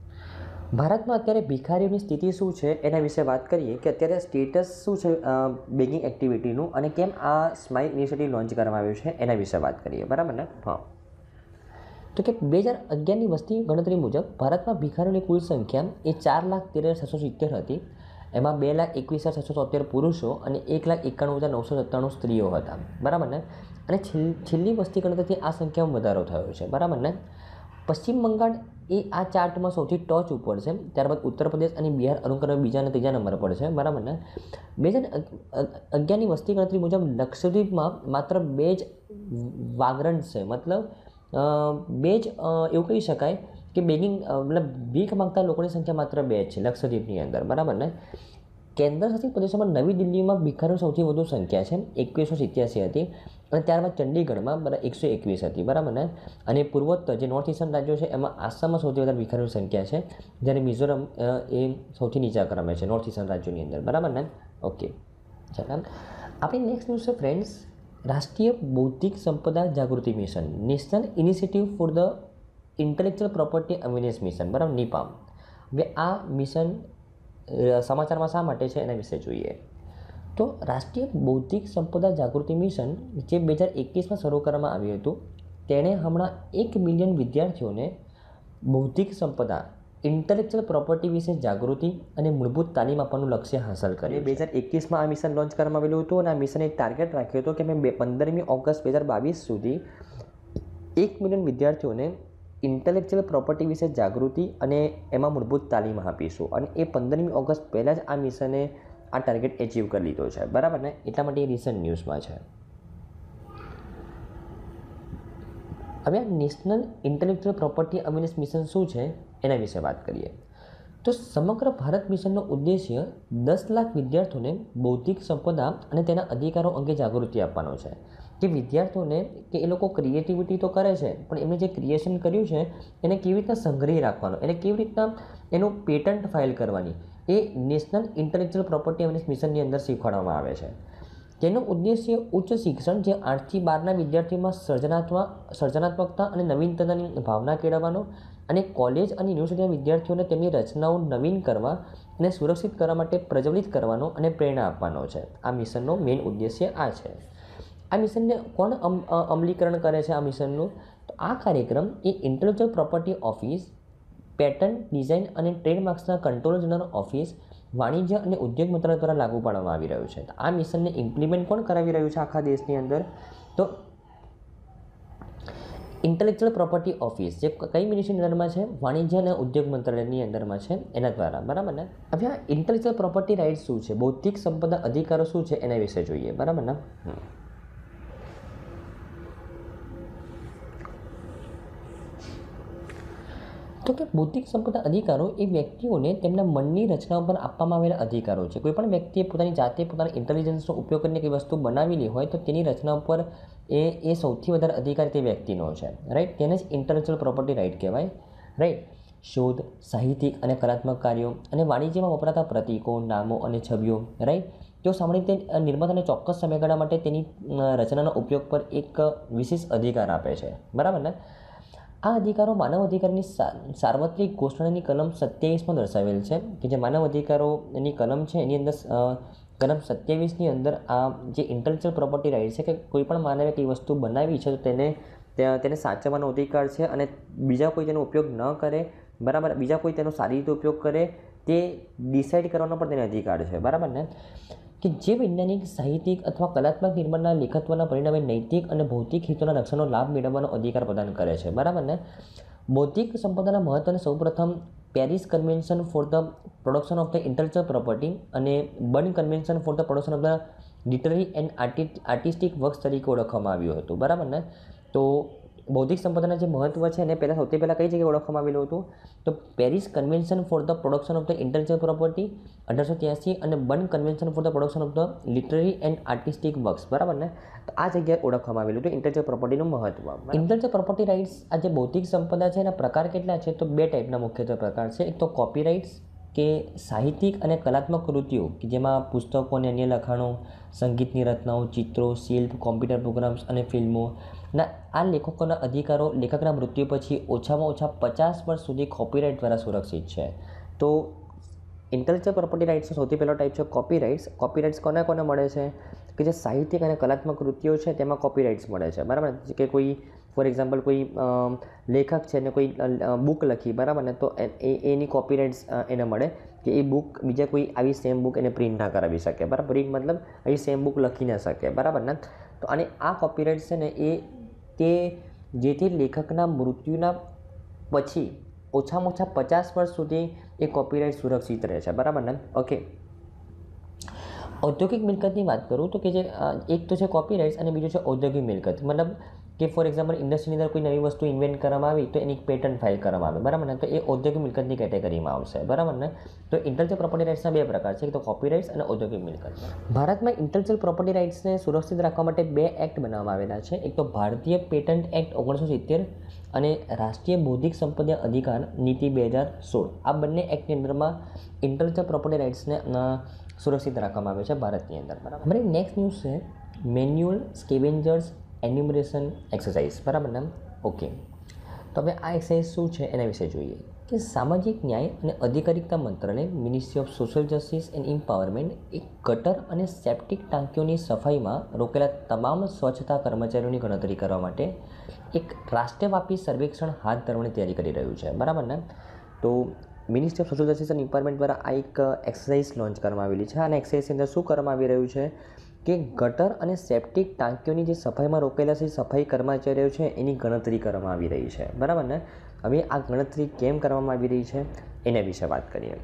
ભારતમાં અત્યારે ભિખારીઓની સ્થિતિ શું છે એના વિશે વાત કરીએ કે અત્યારે સ્ટેટસ શું છે બેગિંગ એક્ટિવિટીનું અને કેમ આ સ્માઇલ ઇનિશિયેટિવ લોન્ચ કરવામાં આવ્યું છે એના વિશે વાત કરીએ. બરાબર ને. હા, તો કે બે હજાર અગિયારની વસ્તી ગણતરી મુજબ ભારતમાં ભિખારીઓની કુલ સંખ્યા એ ચાર લાખ તેર હજાર છસો સિત્તેર હતી. એમાં બે લાખ એકવીસ હજાર છસો તોતેર પુરુષો અને એક લાખ એકાણું હજાર નવસો સત્તાણું સ્ત્રીઓ હતા. બરાબર ને. અને છેલ્લી વસ્તી ગણતરીથી આ સંખ્યામાં વધારો થયો છે. બરાબર ને. પશ્ચિમ બંગાળ એ આ ચાર્ટમાં સૌથી ટોચ ઉપર છે. ત્યારબાદ ઉત્તર પ્રદેશ અને બિહાર અનુક્રમે બીજા અને ત્રીજા નંબર પર છે. બરાબર ને. બે હજાર અગિયારની વસ્તી ગણતરી મુજબ લક્ષદ્વીપમાં માત્ર બે જ વાગરન્ટ છે. મતલબ બે જ એવું કહી શકાય કે બેગિંગ મતલબ ભીખ માંગતા લોકોની સંખ્યા માત્ર બે જ છે લક્ષદ્વીપની અંદર. બરાબર ને. કેન્દ્ર શાસિત પ્રદેશોમાં નવી દિલ્હીમાં ભિખારીઓ સૌથી વધુ સંખ્યા છે, એકવીસો સિત્યાસી હતી. અને ત્યારબાદ ચંડીગઢમાં બરાબર એકસો એકવીસ હતી. બરાબર ને. અને પૂર્વોત્તર જે નોર્થ ઇસ્ટર્ન રાજ્યો છે એમાં આસામમાં સૌથી વધારે ભિખારીઓની સંખ્યા છે, જ્યારે મિઝોરમ એ સૌથી નીચા ક્રમે છે નોર્થ ઇસ્ટર્ન રાજ્યોની અંદર. બરાબર ને. ઓકે, ચાલો આપણી નેક્સ્ટ ન્યૂઝ છે ફ્રેન્ડ્સ, રાષ્ટ્રીય બૌદ્ધિક સંપદા જાગૃતિ mission, national initiative for the intellectual property awareness mission. બરાબર, નીપામ. હવે આ મિશન સમાચારમાં શા માટે છે એના વિશે જોઈએ તો રાષ્ટ્રીય બૌદ્ધિક સંપદા જાગૃતિ મિશન જે બે હજાર એકવીસમાં શરૂ કરવામાં આવ્યું હતું, તેણે હમણાં એક મિલિયન વિદ્યાર્થીઓને બૌદ્ધિક સંપદા ઇન્ટેલેક્ચ્યુઅલ પ્રોપર્ટી વિશે જાગૃતિ અને મૂળભૂત તાલીમ આપવાનું લક્ષ્ય હાંસલ કર્યું. બે હજાર એકવીસમાં આ મિશન લોન્ચ કરવામાં આવેલું હતું અને આ મિશને ટાર્ગેટ રાખ્યો હતો કે મેં પંદરમી ઓગસ્ટ બે હજાર બાવીસ સુધી એક મિલિયન વિદ્યાર્થીઓને ઇન્ટેલેક્ચ્યુઅલ પ્રોપર્ટી વિશે જાગૃતિ અને એમાં મૂળભૂત તાલીમ આપીશું. અને એ પંદરમી ઓગસ્ટ પહેલાં જ આ મિશને આ ટાર્ગેટ એચીવ કરી લીધો છે. બરાબર ને. એટલા માટે એ રિસન્ટ ન્યૂઝમાં છે. હવે આ national intellectual property awareness mission શું છે એના વિશે વાત કરીએ તો સમગ્ર ભારત મિશનનો ઉદ્દેશ્ય દસ લાખ વિદ્યાર્થીઓને બૌદ્ધિક સંપદા અને તેના અધિકારો અંગે જાગૃતિ આપવાનો છે. કે વિદ્યાર્થીઓને કે એ લોકો ક્રિએટિવિટી તો કરે છે પણ એમને જે ક્રિએશન કર્યું છે એને કેવી રીતના સંગ્રહી રાખવાનો, એને કેવી રીતના એનું પેટન્ટ ફાઇલ કરવાની, એ નેશનલ ઇન્ટેલેક્ચ્યુઅલ પ્રોપર્ટી અવેરનેસ મિશનની અંદર શીખવાડવામાં આવે છે. તેનો ઉદ્દેશ્ય ઉચ્ચ શિક્ષણ જે આઠથી બારના વિદ્યાર્થીઓમાં સર્જનાત્મક સર્જનાત્મકતા અને નવીનતાની ભાવના કેળવવાનો અને કોલેજ અને યુનિવર્સિટીના વિદ્યાર્થીઓને તેમની રચનાઓ નવીન કરવા અને સુરક્ષિત કરવા માટે પ્રજ્વલિત કરવાનો અને પ્રેરણા આપવાનો છે. આ મિશનનો મેઇન ઉદ્દેશ્ય આ છે. આ મિશનને કોણ અમલીકરણ કરે છે? આ મિશનનું તો આ કાર્યક્રમ એ intellectual property office, patent design અને ટ્રેડમાર્ક્સના કંટ્રોલર જનરલ ઓફિસ, વાણિજ્ય અને ઉદ્યોગ મંત્રાલય દ્વારા લાગુ પાડવામાં આવી રહ્યું છે. આ મિશનને ઇમ્પ્લિમેન્ટ કોણ કરાવી રહ્યું છે આખા દેશની અંદર? તો ઇન્ટેલેક્ચ્યુઅલ પ્રોપર્ટી ઓફિસ જે કઈ મિનિસ્ટ્રીની અંદરમાં છે? વાણિજ્ય અને ઉદ્યોગ મંત્રાલયની અંદરમાં છે, એના દ્વારા. બરાબર ને. હવે આ ઇન્ટેલેક્ચ્યુઅલ પ્રોપર્ટી રાઇટ્સ શું છે, બૌદ્ધિક સંપદા અધિકારો શું છે એના વિશે જોઈએ. બરાબર ને. તો કે બૌદ્ધિક સંપદા અધિકારો એ વ્યક્તિઓને તેમના મનની રચનાઓ પર આપવામાં આવેલા અધિકારો છે. કોઈ પણ વ્યક્તિએ પોતાની જાતે પોતાના ઇન્ટેલિજન્સનો ઉપયોગ કરીને કોઈ વસ્તુ બનાવેલી હોય તો તેની રચના ઉપર એ એ સૌથી વધારે અધિકાર તે વ્યક્તિનો છે. રાઈટ. તેને જ ઇન્ટેલેક્ચ્યુઅલ પ્રોપર્ટી રાઇટ કહેવાય. રાઈટ. શોધ, સાહિત્યિક અને કલાત્મક કાર્યો અને વાણિજ્યમાં વપરાતા પ્રતીકો, નામો અને છબીઓ, રાઈટ, તેઓ સામાન્ય રીતે નિર્માતાને ચોક્કસ સમયગાળા માટે તેની રચનાના ઉપયોગ પર એક વિશેષ અધિકાર આપે છે. બરાબર ને. આ અધિકારો માનવ અધિકારની સાર્વત્રિક ઘોષણાની કલમ સત્યાવીસમાં દર્શાવેલ છે કે જે માનવ અધિકારોની કલમ છે એની અંદર કલમ સત્યાવીસની અંદર આ જે ઇન્ટેલેક્ચ્યુઅલ પ્રોપર્ટી રાઇટ છે કે કોઈ પણ માનવે કઈ વસ્તુ બનાવી છે તો તેને તેને સાચવવાનો અધિકાર છે અને બીજા કોઈ તેનો ઉપયોગ ન કરે, બરાબર, બીજા કોઈ તેનો સારી રીતે ઉપયોગ કરે તે ડિસાઇડ કરવાનો પણ તેને અધિકાર છે, બરાબર ને. કે જે વૈજ્ઞાનિક, સાહિત્યિક અથવા કલાત્મક નિર્માણના લેખત્વના પરિણામે નૈતિક અને ભૌતિક હિતોના રક્ષણનો લાભ મેળવવાનો અધિકાર પ્રદાન કરે છે, બરાબર ને. બૌદ્ધિક સંપદાના મહત્વને સૌપ્રથમ Paris convention for the production of the intellectual property અને Berne convention for the production of the literary and artistic works તરીકે ઓળખવામાં આવ્યું હતું, બરાબર ને. તો બૌદ્ધિક સંપદાના જે મહત્વ છે એને પહેલાં સૌથી પહેલાં કઈ જગ્યાએ ઓળખવામાં આવેલું હતું? તો Paris convention for the production of the intellectual property અઢારસો ત્યાસી અને Berne convention for the production of the literary and artistic works, બરાબર ને. તો આ જગ્યાએ ઓળખવામાં આવેલું હતું ઇન્ટેલેક્ચ્યુઅલ પ્રોપર્ટીનું મહત્વ. ઇન્ટેલેક્ચ્યુઅલ પ્રોપર્ટી રાઇટ્સ, આ જે બૌદ્ધિક સંપદા છે એના પ્રકાર કેટલા છે? તો બે ટાઈપના મુખ્યત્વે પ્રકાર છે. એક તો કોપીરાઇટ્સ કે સાહિત્યિક અને કલાત્મક કૃતિઓ કે જેમાં પુસ્તકો અને અન્ય લખાણો, સંગીતની રચનાઓ, ચિત્રો, શિલ્પ, કોમ્પ્યુટર પ્રોગ્રામ્સ અને ફિલ્મો ના આ લેખકોના અધિકારો લેખકના મૃત્યુ પછી ઓછામાં ઓછા પચાસ વર્ષ સુધી કોપીરાઇટ દ્વારા સુરક્ષિત છે. તો ઇન્ટેલેક્ચ્યુઅલ પ્રોપર્ટી રાઇટ્સનો સૌથી પહેલો ટાઈપ છે કોપીરાઇટ્સ. કોપીરાઇટ્સ કોને કોને મળે છે? કે જે સાહિત્યિક અને કલાત્મક કૃતિઓ છે તેમાં કોપીરાઇટ્સ મળે છે, બરાબર. કે કોઈ ફોર એક્ઝામ્પલ કોઈ લેખક છે ને કોઈ બુક લખી, બરાબર ને, તો એ એની કોપીરાઇટ્સ એને મળે કે એ બુક બીજા કોઈ આવી સેમ બુક એને પ્રિન્ટ ના કરાવી શકે, બરાબર. પ્રિન્ટ મતલબ આવી સેમ બુક લખી ના શકે, બરાબર ને. તો અને આ કોપીરાઇટ્સ છે ને એ તે જેથી લેખકના મૃત્યુના પછી ઓછામાં ઓછા પચાસ વર્ષ સુધી એ કોપીરાઇટ સુરક્ષિત રહે છે, બરાબર ને. ઓકે, ઔદ્યોગિક મિલકતની વાત કરું તો કે જે એક તો છે કોપીરાઇટ્સ અને બીજું છે ઔદ્યોગિક મિલકત. મતલબ કે ફોર એક્ઝામ્પલ ઇન્ડસ્ટ્રીની અંદર કોઈ નવી વસ્તુ ઇન્વેન્ટ કરવામાં આવી તો એની પેટન્ટ ફાઇલ કરવામાં આવે, બરાબર ને. તો એ ઔદ્યોગિક મિલકતની કેટેગરીમાં આવશે, બરાબર ને. તો ઇન્ટેલેક્ચ્યુઅલ પ્રોપર્ટી રાઇટ્સના બે પ્રકાર છે, એક તો કોપીરાઇટ્સ અને ઔદ્યોગિક મિલકત. ભારતમાં ઇન્ટેલેક્ચ્યુઅલ પ્રોપર્ટી રાઇટ્સને સુરક્ષિત રાખવા માટે બે એક્ટ બનાવવામાં આવેલા છે. એક તો ભારતીય પેટન્ટ એક્ટ ઓગણીસો સિત્તેર અને રાષ્ટ્રીય બૌદ્ધિક સંપદા અધિકાર નીતિ બે હજાર સોળ. આ બંને એક્ટની અંદરમાં ઇન્ટેલેક્ચ્યુઅલ પ્રોપર્ટી રાઇટ્સને સુરક્ષિત રાખવામાં આવે છે ભારતની અંદર, બરાબર. અમારી નેક્સ્ટ ન્યૂઝ છે મેન્યુઅલ સ્કેવેન્જર્સ એન્યુમરેશન એક્સરસાઇઝ, બરાબર ને. ઓકે, તો હવે આ એક્સરસાઇઝ શું છે એના વિશે જોઈએ. કે સામાજિક ન્યાય અને અધિકારિતા મંત્રાલય ministry of social justice and empowerment એક ગટર અને સેપ્ટિક ટાંકીઓની સફાઈમાં રોકેલા તમામ સ્વચ્છતા કર્મચારીઓની ગણતરી કરવા માટે એક રાષ્ટ્રવ્યાપી સર્વેક્ષણ હાથ ધરવાની તૈયારી કરી રહ્યું છે, બરાબર ને. તો ministry of social justice and empowerment દ્વારા આ એક એક્સરસાઇઝ લોન્ચ કરવામાં આવેલી છે. અને એક્સરસાઇઝની અંદર શું કરવામાં આવી રહ્યું છે કે ગટર અને સેપ્ટિક ટાંકીઓની જે સફાઈમાં રોકેલા છે સફાઈ કર્મચારીઓ છે એની ગણતરી કરવામાં આવી રહી છે, બરાબર ને. હવે આ ગણતરી કેમ કરવામાં આવી રહી છે એના વિશે વાત કરીએ.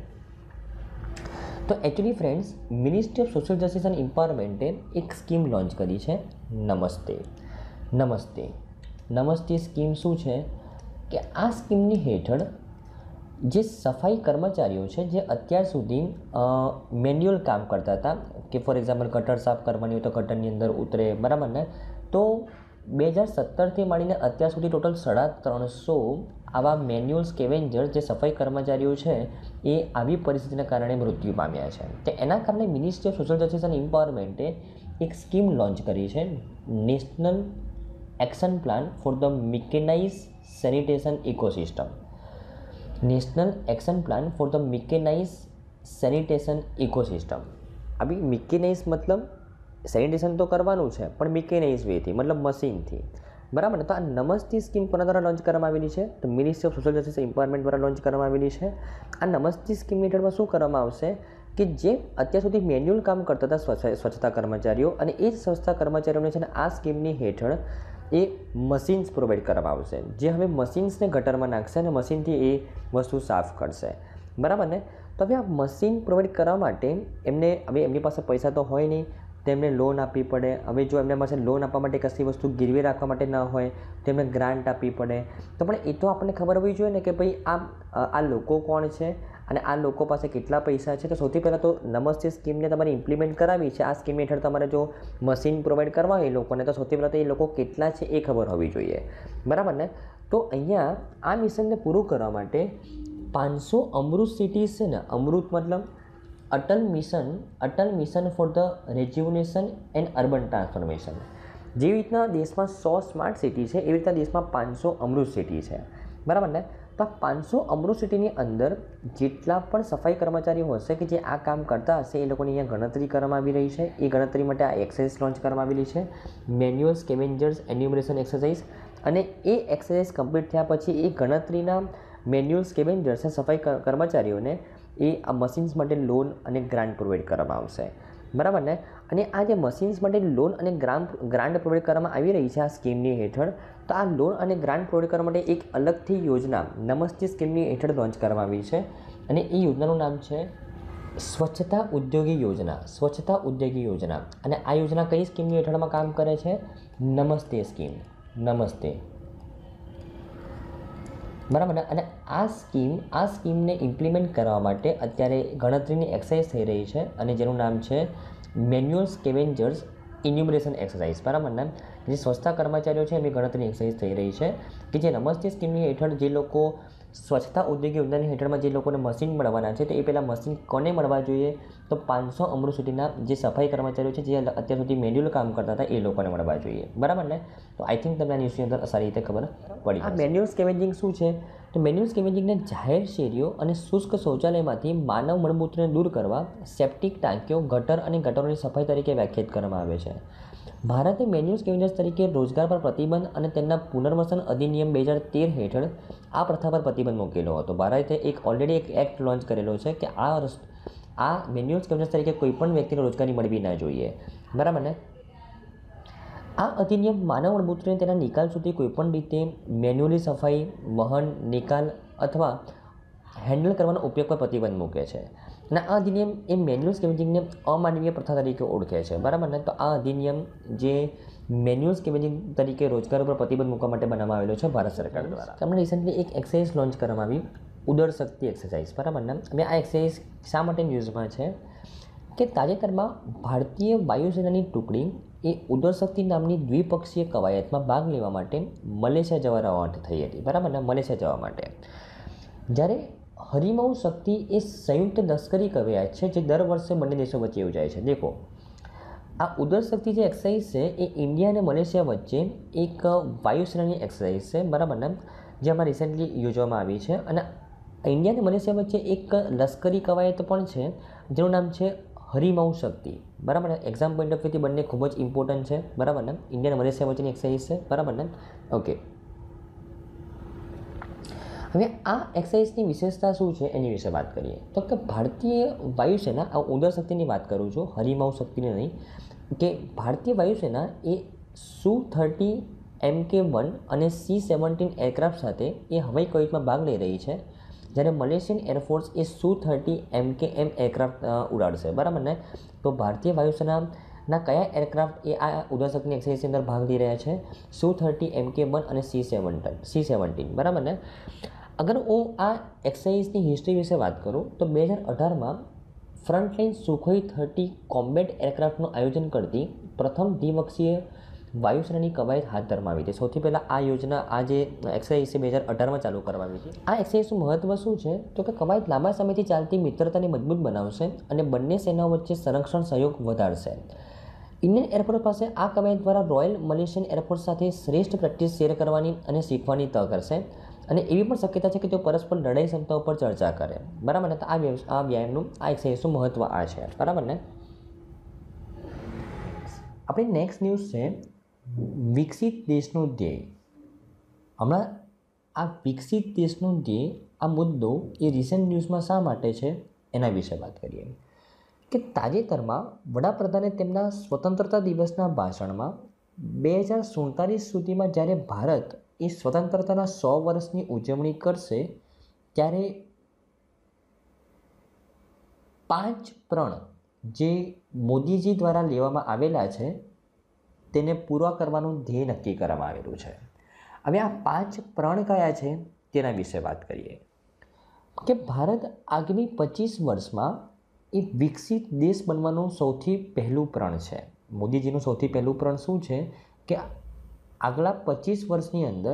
તો actually friends, ministry of social justice and એમ્પાવરમેન્ટે એક સ્કીમ લોન્ચ કરી છે, નમસ્તે. નમસ્તે નમસ્તે સ્કીમ શું છે કે આ સ્કીમની હેઠળ જે સફાઈ કર્મચારીઓ છે જે અત્યાર સુધી મેન્યુઅલ કામ કરતા હતા કે ફોર એક્ઝામ્પલ ગટર સાફ કરવાની હોય તો ગટરની અંદર ઉતરે, બરાબર ને. તો બે હજાર સત્તરથી માંડીને અત્યાર સુધી ટોટલ સાડા ત્રણસો આવા મેન્યુઅલ સ્કેવેન્જર જે સફાઈ કર્મચારીઓ છે એ આવી પરિસ્થિતિના કારણે મૃત્યુ પામ્યા છે. તો એના કારણે ministry of social justice and એમ્પાવરમેન્ટે એક સ્કીમ લોન્ચ કરી છે, national action plan for the mechanize sanitation ecosystem. National action plan for the mechanize sanitation ecosystem. આવી મિકેનાઇઝ મતલબ સેનિટેશન તો કરવાનું છે પણ મિકેનાઇઝ વેથી, મતલબ મશીનથી, બરાબર ને. તો આ નમસ્તે સ્કીમ કોના દ્વારા લોન્ચ કરવામાં આવેલી છે? તો ministry of social justice empowerment દ્વારા લોન્ચ કરવામાં આવેલી છે. આ નમસ્તે સ્કીમ હેઠળમાં શું કરવામાં આવશે કે જે અત્યાર સુધી મેન્યુઅલ કામ કરતા હતા સ્વચ્છતા કર્મચારીઓ, અને એ જ સ્વચ્છતા કર્મચારીઓને છે ને આ સ્કીમની હેઠળ એ મશીન્સ પ્રોવાઈડ કરવામાં આવશે, જે હવે મશીન્સને ગટરમાં નાખશે અને મશીનથી એ વસ્તુ સાફ કરશે, બરાબર ને. તો હવે આ મશીન પ્રોવાઈડ કરવા માટે એમને હવે એમની પાસે પૈસા તો હોય નહીં, તેમને લોન આપવી પડે. હવે જો એમના પાસે લોન આપવા માટે કશી વસ્તુ ગીરવે રાખવા માટે ન હોય તો એમને ગ્રાન્ટ આપવી પડે. તો પણ એ તો આપણને ખબર હોવી જોઈએ ને કે ભાઈ આ આ લોકો કોણ છે અને આ લોકો પાસે કેટલા પૈસા છે. તો સૌથી પહેલાં તો નમસ્તે સ્કીમને તમારે ઇમ્પ્લિમેન્ટ કરાવી છે. આ સ્કીમ હેઠળ તમારે જો મશીન પ્રોવાઈડ કરવા હોય એ લોકોને તો સૌથી પહેલાં તો એ લોકો કેટલા છે એ ખબર હોવી જોઈએ, બરાબર ને. તો અહીંયા આ મિશનને પૂરું કરવા માટે પાંચસો અમૃત સિટીઝ છે ને, અમૃત મતલબ Atal mission, Atal mission for the rejuvenation and urban transformation. જેવી રીતના દેશમાં સો સ્માર્ટ સિટી છે એવી રીતના દેશમાં પાંચસો અમૃત સિટી છે, બરાબર ને? તો આ પાંચસો અમૃત સિટીની અંદર જેટલા પણ સફાઈ કર્મચારીઓ હશે કે જે આ કામ કરતા હશે એ લોકોની અહીંયા ગણતરી કરવામાં આવી રહી છે. એ ગણતરી માટે આ એક્સરસાઇઝ લોન્ચ કરવામાં આવેલી છે, મેન્યુઅલ સ્કેવેન્જર્સ એન્યુમરેશન એક્સરસાઇઝ. અને એ એક્સરસાઇઝ કમ્પ્લીટ થયા પછી એ ગણતરીના મેન્યુઅલ સ્કેવેન્જર્સ સફાઈ કર્મચારીઓને એ આ મશીન્સ માટે લોન અને ગ્રાન્ટ પ્રોવાઈડ કરવામાં આવશે, બરાબર ને? અને આ જે મશીન્સ માટે લોન અને ગ્રાન્ટ ગ્રાન્ટ પ્રોવાઈડ કરવામાં આવી રહી છે આ સ્કીમની હેઠળ, તો આ લોન અને ગ્રાન્ટ પ્રોવાઈડ કરવા માટે એક અલગથી યોજના નમસ્તે સ્કીમની હેઠળ લોન્ચ કરવામાં આવી છે. અને એ યોજનાનું નામ છે સ્વચ્છતા ઉદ્યોગી યોજના. સ્વચ્છતા ઉદ્યોગી યોજના. અને આ યોજના કઈ સ્કીમની હેઠળમાં કામ કરે છે? નમસ્તે સ્કીમ. નમસ્તે, બરાબર ને? અને આ સ્કીમ આ સ્કીમને ઇમ્પ્લિમેન્ટ કરવા માટે અત્યારે ગણતરીની એક્સરસાઇઝ થઈ રહી છે અને જેનું નામ છે મેન્યુઅલ સ્કેવેન્જર્સ ઇન્યુમરેશન એક્સરસાઇઝ, બરાબર ને? જે સ્વચ્છતા કર્મચારીઓ છે એમની ગણતરીની એક્સરસાઇઝ થઈ રહી છે કે જે નમસ્તે સ્કીમની હેઠળ જે લોકો સ્વચ્છતા ઉદ્યોગ યોજનાની હેઠળમાં જે લોકોને મશીન મળવાના છે તો એ પહેલાં મશીન કોને મળવા જોઈએ? તો પાંચસો અમૃત સિટીના જે સફાઈ કર્મચારીઓ છે જે અત્યાર સુધી મેન્યુઅલ કામ કરતા હતા એ લોકોને મળવા જોઈએ, બરાબર ને? તો આઈ થિંક તમને આ ન્યૂઝની અંદર સારી રીતે ખબર પડી. આ મેન્યુઅલ સ્કેવેન્જિંગ શું છે? તો મેન્યુઅલ સ્કેવેન્જિંગને જાહેર શેરીઓ અને શુષ્ક શૌચાલયમાંથી માનવ મળમૂત્રને દૂર કરવા સેપ્ટિક ટાંકીઓ, ગટર અને ગટરોની સફાઈ તરીકે વ્યાખ્યાયિત કરવામાં આવે છે. ભારતે મેન્યુઅલ સ્કેવેન્જર્સ તરીકે રોજગાર પર પ્રતિબંધ અને તેમના પુનર્વસન અધિનિયમ બે હજાર તેર હેઠળ આ પ્રથા પર પ્રતિબંધ મૂકેલો હતો. ભારતે એક ઓલરેડી એક એક્ટ લોન્ચ કરેલો છે કે આ આ મેન્યુઅલ સ્કેવેન્જર્સ તરીકે કોઈ પણ વ્યક્તિને રોજગારી મળવી ના જોઈએ, બરાબર ને? આ અધિનિયમ માનવ મળમૂત્રને તેના નિકાલ સુધી કોઈપણ રીતે મેન્યુઅલી સફાઈ, વહન, નિકાલ અથવા હેન્ડલ કરવાનો ઉપયોગ પર પ્રતિબંધ મૂકે છે. અને આ અધિનિયમ એ મેન્યુઅલ સ્કેવેન્જિંગને અમાનવીય પ્રથા તરીકે ઓળખે છે, બરાબર ને? તો આ અધિનિયમ જે મેન્યુઅલ સ્કેવેન્જિંગ તરીકે રોજગાર પર પ્રતિબંધ મૂકવા માટે બનાવવામાં આવેલો છે ભારત સરકાર દ્વારા. તમને રિસન્ટલી એક એક્સરસાઇઝ લોન્ચ કરવામાં આવી, ઉદર શક્તિ એક્સરસાઇઝ, બરાબર ને? હવે આ એક્સરસાઇઝ શા માટે ન્યૂઝમાં છે કે તાજેતરમાં ભારતીય વાયુસેનાની ટુકડી એ ઉદર શક્તિ નામની દ્વિપક્ષીય કવાયતમાં ભાગ લેવા માટે મલેશિયા જવા રવાના થઈ હતી, બરાબર ને? મલેશિયા જવા માટે. જ્યારે હરિમૌ શક્તિ એ સંયુક્ત લશ્કરી કવાયત છે જે દર વર્ષે બંને દેશો વચ્ચે યોજાય છે. દેખો, આ ઉદર શક્તિ જે એક્સરસાઇઝ છે એ ઇન્ડિયા અને મલેશિયા વચ્ચે એક વાયુસેનાની એક્સરસાઇઝ છે, બરાબર ને? જે હમણાં રિસેન્ટલી યોજવામાં આવી છે. અને ઇન્ડિયા અને મલેશિયા વચ્ચે એક લશ્કરી કવાયત પણ છે જેનું નામ છે હરિમૌ શક્તિ, બરાબર ને? એક્ઝામ પોઈન્ટ ઓફ વ્યૂથી બંને ખૂબ જ ઇમ્પોર્ટન્ટ છે, બરાબર ને? ઇન્ડિયા અને મલેશિયા વચ્ચેની એક્સરસાઇઝ છે, બરાબર ને? ઓકે. હવે આ એક્સરસાઇઝની વિશેષતા શું છે એની વિશે વાત કરીએ તો કે ભારતીય વાયુસેના, આ ઉદર શક્તિની વાત કરું છું, હરિમૌ શક્તિની નહીં, કે ભારતીય વાયુસેના એ સુ થર્ટી એમ કે વન અને સી સેવન્ટીન એરક્રાફ્ટ સાથે એ હવાઈ કવાયતમાં ભાગ લઈ રહી છે, જ્યારે મલેશિયન એરફોર્સ એ સુ થર્ટી એમ કે એમ એરક્રાફ્ટ ઉડાડશે, બરાબર ને? તો ભારતીય વાયુસેનાના કયા એરક્રાફ્ટ એ આ ઉદર શક્તિની એક્સરસાઇઝની અંદર ભાગ લઈ રહ્યા છે? સુ થર્ટી એમ કે વન અને સી સેવન્ટીન સી સેવન્ટીન બરાબર ને? અગર હું આ એક્સરસાઇઝની હિસ્ટ્રી વિશે વાત કરું તો બે હજાર અઢારમાં ફ્રન્ટલાઇન સુખોઈ થર્ટી કોમ્બેટ એરક્રાફ્ટનું આયોજન કરતી પ્રથમ દ્વિપક્ષીય વાયુસેનાની કવાયત હાથ ધરવામાં આવી હતી. સૌથી પહેલાં આ યોજના આ જે એક્સરસાઇઝ છે બે હજાર અઢારમાં ચાલુ કરવામાં આવી હતી. આ એક્સરસાઇઝનું મહત્ત્વ શું છે તો કે કવાયત લાંબા સમયથી ચાલતી મિત્રતાને મજબૂત બનાવશે અને બંને સેનાઓ વચ્ચે સંરક્ષણ સહયોગ વધારશે. ઇન્ડિયન એરફોર્સ પાસે આ કવાયત દ્વારા રોયલ મલેશિયન એરફોર્સ સાથે શ્રેષ્ઠ પ્રેક્ટિસ શેર કરવાની અને શીખવાની તક હશે અને એવી પણ શક્યતા છે કે તેઓ પરસ્પર લડાઈ ક્ષમતા ઉપર ચર્ચા કરે, બરાબર ને? તો આ આ વ્યાયામનું આ એક્સરસાઇઝનું મહત્ત્વ આ છે, બરાબર ને? આપણી નેક્સ્ટ ન્યૂઝ છે વિકસિત દેશનું ધ્યેય. હમણાં આ વિકસિત દેશનું ધ્યેય આ મુદ્દો એ રિસેન્ટ ન્યૂઝમાં શા માટે છે એના વિશે વાત કરીએ કે તાજેતરમાં વડાપ્રધાને તેમના સ્વતંત્રતા દિવસના ભાષણમાં બે હજાર સુડતાલીસ સુધીમાં જ્યારે ભારત એ સ્વતંત્રતાના સો વર્ષની ઉજવણી કરશે ત્યારે પાંચ પ્રણ જે મોદીજી દ્વારા લેવામાં આવેલા છે તેને પૂરા કરવાનું ધ્યેય નક્કી કરવામાં આવેલું છે. હવે આ પાંચ પ્રણ કયા છે તેના વિશે વાત કરીએ કે ભારત આગામી પચીસ વર્ષમાં એ વિકસિત દેશ બનવાનું સૌથી પહેલું પ્રણ છે. મોદીજીનું સૌથી પહેલું પ્રણ શું છે કે આગલા પચીસ વર્ષની અંદર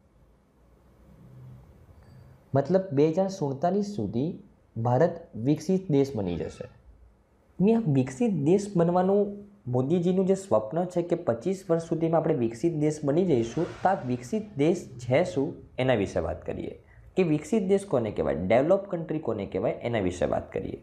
મતલબ બે હજાર સુડતાલીસ સુધી ભારત વિકસિત દેશ બની જશે. આ વિકસિત દેશ બનવાનું મોદીજીનું જે સ્વપ્ન છે કે પચીસ વર્ષ સુધીમાં આપણે વિકસિત દેશ બની જઈશું, તો આ વિકસિત દેશ છે શું એના વિશે વાત કરીએ કે વિકસિત દેશ કોને કહેવાય, ડેવલપ કન્ટ્રી કોને કહેવાય, એના વિશે વાત કરીએ.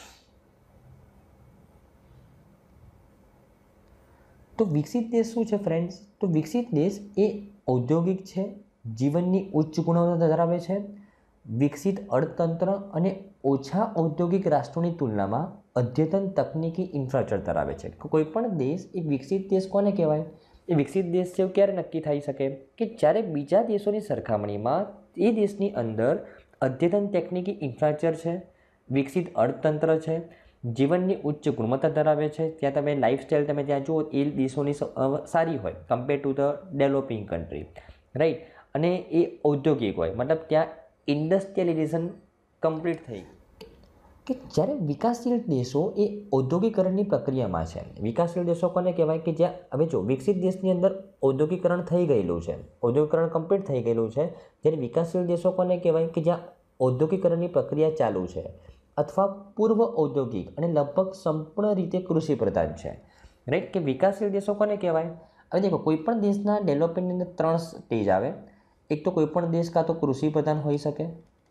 તો વિકસિત દેશ શું છે ફ્રેન્ડ્સ? તો વિકસિત દેશ એ ઔદ્યોગિક છે, જીવનની ઉચ્ચ ગુણવત્તા ધરાવે છે, વિકસિત અર્થતંત્ર અને ઓછા ઔદ્યોગિક રાષ્ટ્રોની તુલનામાં અદ્યતન તકનીકી ઇન્ફ્રાસ્ટ્રક્ચર ધરાવે છે. કોઈ પણ દેશ એ વિકસિત દેશ કોને કહેવાય? એ વિકસિત દેશ છે ક્યારે નક્કી થઈ શકે કે જ્યારે બીજા દેશોની સરખામણીમાં એ દેશની અંદર અદ્યતન તકનીકી ઇન્ફ્રાસ્ટ્રક્ચર છે, વિકસિત અર્થતંત્ર છે, જીવનની ઉચ્ચ ગુણવત્તા ધરાવે છે, ત્યાં તમે લાઈફસ્ટાઈલ તમે ત્યાં જુઓ એ દેશોની સારી હોય compare to the developing country, right. અને એ ઔદ્યોગિક હોય, મતલબ ત્યાં ઇન્ડસ્ટ્રીયલાઇઝેશન કમ્પ્લીટ થઈ કે જ્યારે વિકાસશીલ દેશો એ ઔદ્યોગિકરણની પ્રક્રિયામાં છે. વિકાસશીલ દેશો કોને કહેવાય કે જ્યાં હવે જો વિકસિત દેશની અંદર ઔદ્યોગિકરણ થઈ ગયેલું છે, ઔદ્યોગિકરણ કમ્પ્લીટ થઈ ગયેલું છે, જ્યારે વિકાસશીલ દેશો કોને કહેવાય કે જ્યાં ઔદ્યોગિકરણની પ્રક્રિયા ચાલુ છે અથવા પૂર્વ ઔદ્યોગિક અને લગભગ સંપૂર્ણ રીતે કૃષિ પ્રધાન છે, રાઈટ. કે વિકાસશીલ દેશો કોને કહેવાય? હવે દેખો કોઈ પણ દેશના ડેવલપમેન્ટની અંદર ત્રણ સ્ટેજ આવે. એક તો કોઈ પણ દેશ કાં તો કૃષિ પ્રધાન હોઈ શકે,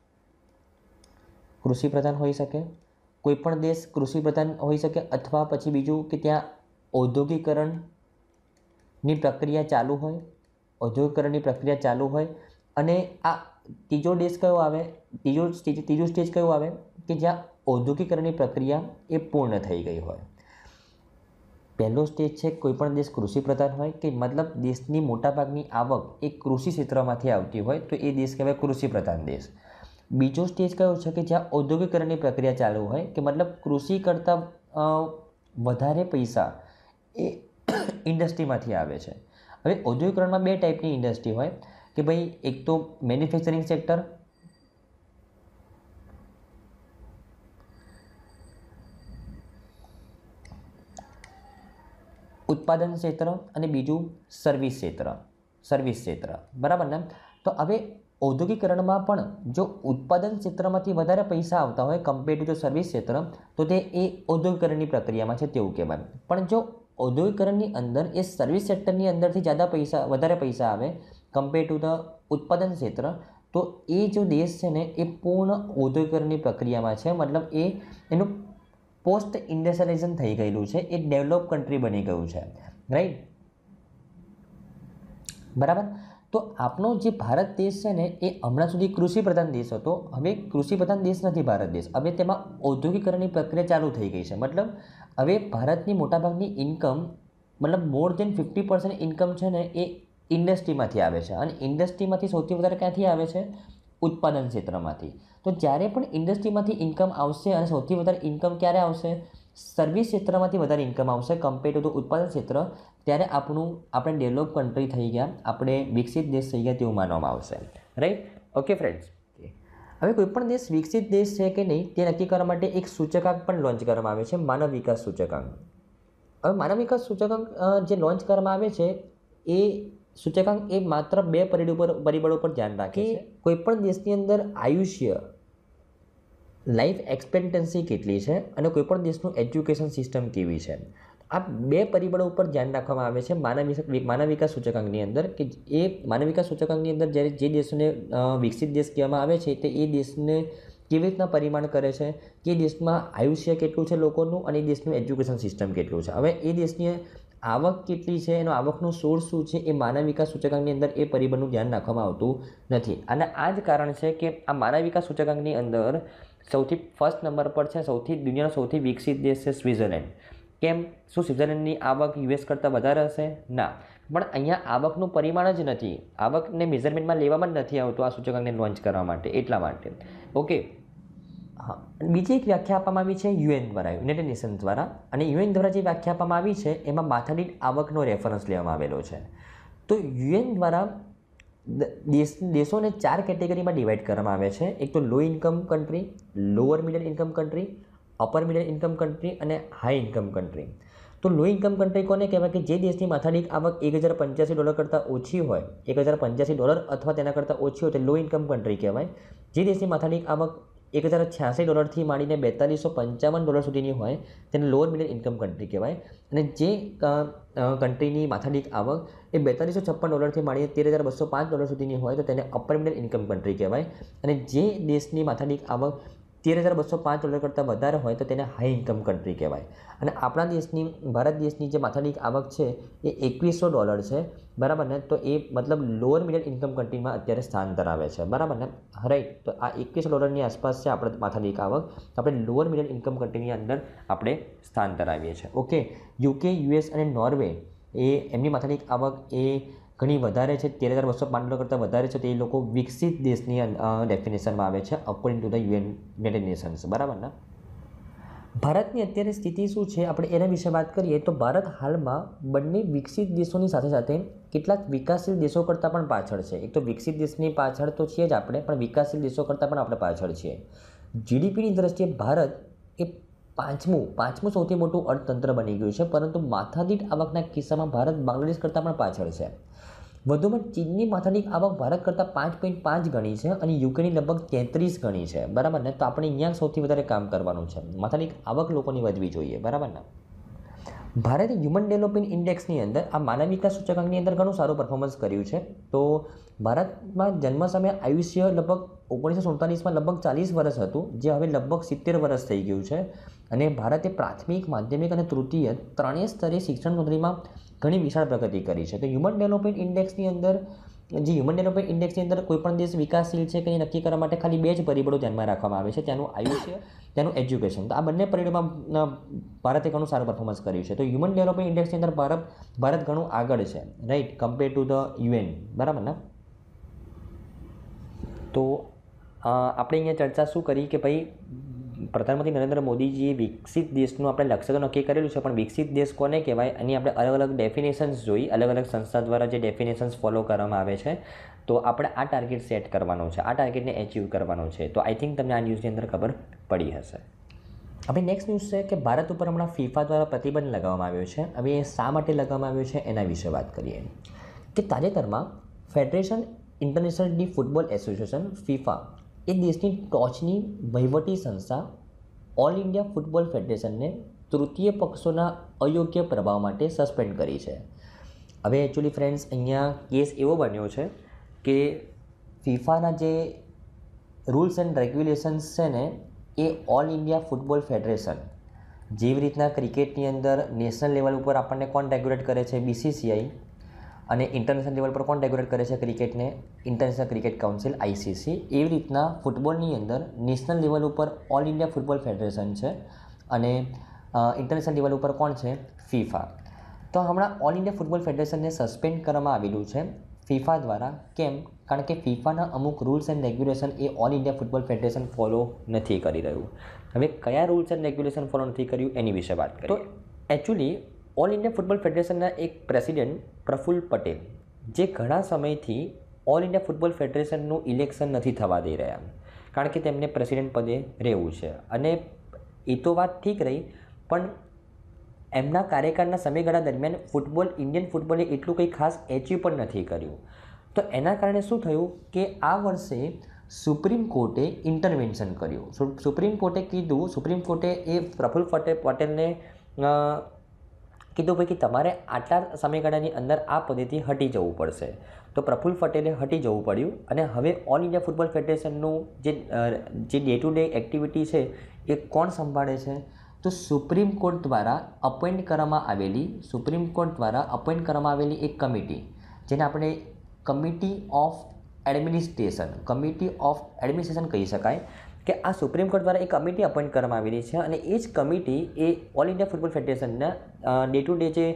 કૃષિ પ્રધાન હોઈ શકે, કોઈ પણ દેશ કૃષિ પ્રધાન હોઈ શકે, અથવા પછી બીજું કે ત્યાં ઔદ્યોગિકરણની પ્રક્રિયા ચાલુ હોય, ઔદ્યોગિકરણની પ્રક્રિયા ચાલુ હોય. અને આ ત્રીજો દેશ કયો આવે? ત્રીજો સ્ટેજ ત્રીજો સ્ટેજ કયો આવે કે જ્યાં ઔદ્યોગિકરણની પ્રક્રિયા એ પૂર્ણ થઈ ગઈ હોય. પહેલો સ્ટેજ છે કોઈ પણ દેશ કૃષિ પ્રધાન હોય કે મતલબ દેશની મોટાભાગની આવક એ કૃષિ ક્ષેત્રમાંથી આવતી હોય, તો એ દેશ કહેવાય કૃષિ પ્રધાન દેશ. બીજો સ્ટેજ કયો છે કે જ્યાં ઔદ્યોગિકરણની પ્રક્રિયા ચાલુ હોય કે મતલબ કૃષિ કરતાં વધારે પૈસા એ ઇન્ડસ્ટ્રીમાંથી આવે છે. હવે ઔદ્યોગિકરણમાં બે ટાઈપની ઇન્ડસ્ટ્રી હોય કે ભાઈ એક તો મેન્યુફેક્ચરિંગ સેક્ટર, ઉત્પાદન ક્ષેત્ર, અને બીજું સર્વિસ ક્ષેત્ર, સર્વિસ ક્ષેત્ર, બરાબર ને. તો હવે ઔદ્યોગિકરણમાં પણ જો ઉત્પાદન ક્ષેત્રમાંથી વધારે પૈસા આવતા હોય કમ્પેર ટુ ધ સર્વિસ ક્ષેત્ર, તો તે એ ઔદ્યોગિકરણની પ્રક્રિયામાં છે તેવું કહેવાય. પણ જો ઔદ્યોગિકરણની અંદર એ સર્વિસ સેક્ટરની અંદરથી જ્યાદા પૈસા વધારે પૈસા આવે કમ્પેર ટુ ધ ઉત્પાદન ક્ષેત્ર, તો એ જો દેશ છે ને એ પૂર્ણ ઔદ્યોગિકરણની પ્રક્રિયામાં છે, મતલબ એ એનું પોસ્ટ ઇન્ડસ્ટ્રીયલાઇઝેશન થઈ ગયેલું છે, એ ડેવલપ કન્ટ્રી બની ગયું છે, રાઈટ, બરાબર. તો આપણો જે ભારત દેશ છે ને એ હમણાં સુધી કૃષિ પ્રધાન દેશ હતો, હવે કૃષિ પ્રધાન દેશ નથી ભારત દેશ, હવે તેમાં ઔદ્યોગિકરણની પ્રક્રિયા ચાલુ થઈ ગઈ છે. મતલબ હવે ભારતની મોટાભાગની ઇન્કમ મતલબ more than fifty percent income છે ને એ ઇન્ડસ્ટ્રીમાંથી આવે છે. અને ઇન્ડસ્ટ્રીમાંથી સૌથી વધારે ક્યાંથી આવે છે? ઉત્પાદન ક્ષેત્રમાંથી. તો જ્યારે પણ ઇન્ડસ્ટ્રીમાંથી ઇન્કમ આવશે અને સૌથી વધારે ઇન્કમ ક્યારે આવશે? સર્વિસ ક્ષેત્રમાંથી વધારે ઇન્કમ આવશે કમ્પેર ટુ ઉત્પાદન ક્ષેત્ર, ત્યારે આપણું આપણે ડેવલપ કન્ટ્રી થઈ ગયા, આપણે વિકસિત દેશ થઈ ગયા તેવું માનવામાં આવશે, રાઈટ. ઓકે ફ્રેન્ડ્સ, હવે કોઈ પણ દેશ વિકસિત દેશ છે કે નહીં તે નક્કી કરવા માટે એક સૂચકાંક પણ લોન્ચ કરવામાં આવે છે, માનવ વિકાસ સૂચકાંક. હવે માનવ વિકાસ સૂચકાંક જે લોન્ચ કરવામાં આવે છે એ સૂચકાંક એ માત્ર બે પરિબળો પર પરિબળો પર ધ્યાન રાખે છે. કોઈ પણ દેશની અંદર આયુષ્ય લાઈફ એક્સપેક્ટન્સી કેટલી છે અને કોઈપણ દેશનું એજ્યુકેશન સિસ્ટમ કેવી છે, આ બે પરિબળો ઉપર ધ્યાન રાખવામાં આવે છે માનવ માનવ વિકાસ સૂચકાંકની અંદર. કે એ માનવ વિકાસ સૂચકાંકની અંદર જ્યારે જે દેશને વિકસિત દેશ કહેવામાં આવે છે તે એ દેશને કેવી રીતના પરિમાણ કરે છે કે એ દેશમાં આયુષ્ય કેટલું છે લોકોનું અને એ દેશનું એજ્યુકેશન સિસ્ટમ કેટલું છે. હવે એ દેશની આવક કેટલી છે, એનો આવકનું સોર્સ શું છે, એ માનવ વિકાસ સૂચકાંકની અંદર એ પરિબળનું ધ્યાન રાખવામાં આવતું નથી. અને આ જ કારણ છે કે આ માનવ વિકાસ સૂચકાંકની અંદર સૌથી ફર્સ્ટ નંબર પર છે સૌથી દુનિયાનો સૌથી વિકસિત દેશ છે સ્વિટ્ઝરલેન્ડ. કેમ? શું સ્વિટ્ઝરલેન્ડની આવક યુએસ કરતાં વધારે હશે? ના, પણ અહીંયા આવકનું પરિમાણ જ નથી, આવકને મેઝરમેન્ટમાં લેવામાં જ નથી આવતું આ સૂચકાંકને લોન્ચ કરવા માટે, એટલા માટે. ઓકે, હા. બીજી એક વ્યાખ્યા આપવામાં આવી છે યુએન દ્વારા, યુનાઇટેડ નેશન દ્વારા. અને યુએન દ્વારા જે વ્યાખ્યા આપવામાં આવી છે એમાં માથાદીઠ આવકનો રેફરન્સ લેવામાં આવેલો છે. તો યુએન દ્વારા દેશ દેશોને ચાર કેટેગરીમાં ડિવાઈડ કરવામાં આવે છે. એક તો low income country, lower middle income country, upper middle income country અને હાઈ ઇન્કમ કન્ટ્રી. તો લો ઇન્કમ કન્ટ્રી કોને કહેવાય? કે જે દેશની માથાદીઠ આવક એક હજાર પંચ્યાસી ડોલર કરતાં ઓછી હોય, એક હજાર પંચ્યાસી ડોલર અથવા તેના કરતાં ઓછી હોય તો લો ઇન્કમ કન્ટ્રી કહેવાય. જે દેશની માથાદીઠ આવક એક હજાર છ્યાસી ડોલરથી માંડીને બેતાલીસો પંચાવન ડોલર સુધીની હોય તેને લોઅર મિડલ ઇન્કમ કન્ટ્રી કહેવાય. અને જે કન્ટ્રીની માથાદીઠ આવક એ બેતાલીસો છપ્પન ડોલરથી માંડીને તેર હજાર બસો પાંચ ડોલર સુધીની હોય તો તેને અપર મિડલ ઇન્કમ કન્ટ્રી કહેવાય. અને જે દેશની માથાદીઠ આવક તેર હજાર બસો પાંચ ડોલર કરતાં વધારે હોય તો તેને હાઈ ઇન્કમ કન્ટ્રી કહેવાય. અને આપણા દેશની ભારત દેશની જે માથાદીઠ આવક છે એ એકવીસો ડોલર છે, બરાબર ને. તો એ મતલબ લોઅર મિડલ ઇન્કમ કન્ટ્રીમાં અત્યારે સ્થાન ધરાવે છે, બરાબર ને. રાઈટ. તો આ એકવીસો ડોલરની આસપાસ છે આપણે માથાદીઠ આવક. તો આપણે લોઅર મિડલ ઇન્કમ કન્ટ્રીની અંદર આપણે સ્થાન ધરાવીએ છીએ. ઓકે. યુકે, યુએસ અને નોર્વે એ એમની માથાદીઠ આવક એ ઘણી વધારે છે, તેર હજાર બસો પાંચ ડોલર કરતાં વધારે છે. તો એ લોકો વિકસિત દેશની ડેફિનેશનમાં આવે છે according to the UN United Nations, બરાબર ને. ભારતની અત્યારે સ્થિતિ શું છે આપણે એના વિશે વાત કરીએ તો ભારત હાલમાં બંને વિકસિત દેશોની સાથે સાથે કેટલાક વિકાસશીલ દેશો કરતાં પણ પાછળ છે. એક તો વિકસિત દેશની પાછળ તો છીએ જ આપણે, પણ વિકાસશીલ દેશો કરતાં પણ આપણે પાછળ છીએ. જીડીપીની દ્રષ્ટિએ ભારત એ પાંચમું પાંચમું સૌથી મોટું અર્થતંત્ર બની ગયું છે, પરંતુ માથાદીઠ આવકના કિસ્સામાં ભારત બાંગ્લાદેશ કરતાં પણ પાછળ છે. વધુમાં ચીનની માથાદીઠ આવક ભારત કરતાં પાંચ પોઈન્ટ પાંચ ગણી છે અને યુકેની લગભગ તેત્રીસ ગણી છે, બરાબર ને. તો આપણે અહીંયા સૌથી વધારે કામ કરવાનું છે. માથાદીઠ આવક લોકોની વધવી જોઈએ, બરાબર ને. ભારતે હ્યુમન ડેવલપમેન્ટ ઇન્ડેક્સની અંદર આ માનવ વિકાસ સૂચકાંકની અંદર ઘણું સારું પરફોર્મન્સ કર્યું છે. તો ભારતમાં જન્મ સમયે આયુષ્ય લગભગ ઓગણીસો સુડતાલીસમાં લગભગ ચાલીસ વર્ષ હતું, જે હવે લગભગ સિત્તેર વર્ષ થઈ ગયું છે. અને ભારતે પ્રાથમિક, માધ્યમિક અને તૃતીય ત્રણેય સ્તરે શિક્ષણ નોંધણીમાં ઘણી વિશાળ પ્રગતિ કરી છે. તો હ્યુમન ડેવલપમેન્ટ ઇન્ડેક્સની અંદર જે હ્યુમન ડેવલપમેન્ટ ઇન્ડેક્સની અંદર કોઈપણ દેશ વિકાસશીલ છે કે એ નક્કી કરવા માટે ખાલી બે જ પરિબળો ધ્યાનમાં રાખવામાં આવે છે, ત્યાંનું આયુષ્ય, ત્યાંનું એજ્યુકેશન. તો આ બંને પરિબળોમાં ભારતે ઘણું સારું પરફોર્મન્સ કર્યું છે. તો હ્યુમન ડેવલપમેન્ટ ઇન્ડેક્સની અંદર ભારત ભારત ઘણું આગળ છે, right, compare to the UN, બરાબર ને. તો આપણે અહીંયા ચર્ચા શું કરી કે ભાઈ પ્રધાનમંત્રી નરેન્દ્ર મોદીજીએ વિકસિત દેશનું આપણે લક્ષ્ય તો નક્કી કરેલું છે, પણ વિકસિત દેશ કોને કહેવાય એની આપણે અલગ અલગ ડેફિનેશન્સ જોઈ, અલગ અલગ સંસ્થા દ્વારા જે ડેફિનેશન્સ ફોલો કરવામાં આવે છે. તો આપણે આ ટાર્ગેટ સેટ કરવાનો છે, આ ટાર્ગેટને એચીવ કરવાનો છે. તો આઈ થિંક તમને આ ન્યૂઝની અંદર ખબર પડી હશે. હવે નેક્સ્ટ ન્યૂઝ છે કે ભારત ઉપર હમણાં ફીફા દ્વારા પ્રતિબંધ લગાવવામાં આવ્યો છે. હવે એ શા માટે લગાવવામાં આવ્યો છે એના વિશે વાત કરીએ. કે તાજેતરમાં federation international de football association FIFA એ દેશની ટોચની વહીવટી સંસ્થા ઓલ ઇન્ડિયા ફૂટબોલ ફેડરેશનને તૃતીય પક્ષોના અયોગ્ય પ્રભાવ માટે સસ્પેન્ડ કરી છે. હવે એકચ્યુઅલી ફ્રેન્ડ્સ અહીંયા કેસ એવો બન્યો છે કે ફીફાના જે રૂલ્સ એન્ડ રેગ્યુલેશન્સ છે ને એ ઓલ ઇન્ડિયા ફૂટબોલ ફેડરેશન, જેવી રીતના ક્રિકેટની અંદર નેશનલ લેવલ ઉપર આપણને કોણ રેગ્યુલેટ કરે છે, બીસીસીઆઈ, અને ઇન્ટરનેશનલ લેવલ પર કોણ રેગ્યુલેટ કરે છે ક્રિકેટને, ઇન્ટરનેશનલ ક્રિકેટ કાઉન્સિલ આઈસીસી. એવી રીતના ફૂટબોલની અંદર નેશનલ લેવલ ઉપર ઓલ ઇન્ડિયા ફૂટબોલ ફેડરેશન છે અને ઇન્ટરનેશનલ લેવલ ઉપર કોણ છે, ફીફા. તો હમણાં ઓલ ઇન્ડિયા ફૂટબોલ ફેડરેશનને સસ્પેન્ડ કરવામાં આવેલું છે ફીફા દ્વારા. કેમ? કારણ કે ફીફાના અમુક રૂલ્સ એન્ડ રેગ્યુલેશન એ all India football federation follow નથી કરી રહ્યું. હવે કયા રૂલ્સ એન્ડ રેગ્યુલેશન ફોલો નથી કર્યું એની વિશે વાત કરીએ. તો એકચ્યુઅલી ઓલ ઇન્ડિયા ફૂટબોલ ફેડરેશનના એક પ્રેસિડેન્ટ પ્રફુલ્લ પટેલ, જે ઘણા સમયથી ઓલ ઇન્ડિયા ફૂટબોલ ફેડરેશનનું ઇલેક્શન નથી થવા દઈ રહ્યા, કારણ કે તેમને પ્રેસિડેન્ટ પદે રહેવું છે. અને એ તો વાત ઠીક રહી, પણ એમના કાર્યકાળના સમયગાળા દરમિયાન ફૂટબોલ ઇન્ડિયન ફૂટબોલે એટલું કંઈ ખાસ એચીવ પણ નથી કર્યું. તો એના કારણે શું થયું કે આ વર્ષે સુપ્રીમ કોર્ટે ઇન્ટરવેન્શન કર્યું. સુપ્રીમ કોર્ટે કીધું સુપ્રીમ કોર્ટે એ પ્રફુલ્લ પટેલ પટેલને કીધું ભાઈ કે તમારે આટલા સમયગાળાની અંદર આ પદેથી હટી જવું પડશે. તો પ્રફુલ્લ પટેલે હટી જવું પડ્યું અને હવે ઓલ ઇન્ડિયા ફૂટબોલ ફેડરેશનનું જે જે ડે ટુ ડે એક્ટિવિટી છે એ કોણ સંભાળે છે? તો સુપ્રીમ કોર્ટ દ્વારા અપોઇન્ટ કરવામાં આવેલી સુપ્રીમ કોર્ટ દ્વારા અપોઇન્ટ કરવામાં આવેલી એક કમિટી, જેને આપણે committee of administration committee of administration કહી શકાય, કે આ સુપ્રીમ કોર્ટ દ્વારા એક કમિટી અપોઇન્ટ કરવામાં આવેલી છે અને એ જ કમિટી એ ઓલ ઇન્ડિયા ફૂટબોલ ફેડરેશનના ડે ટુ ડે જે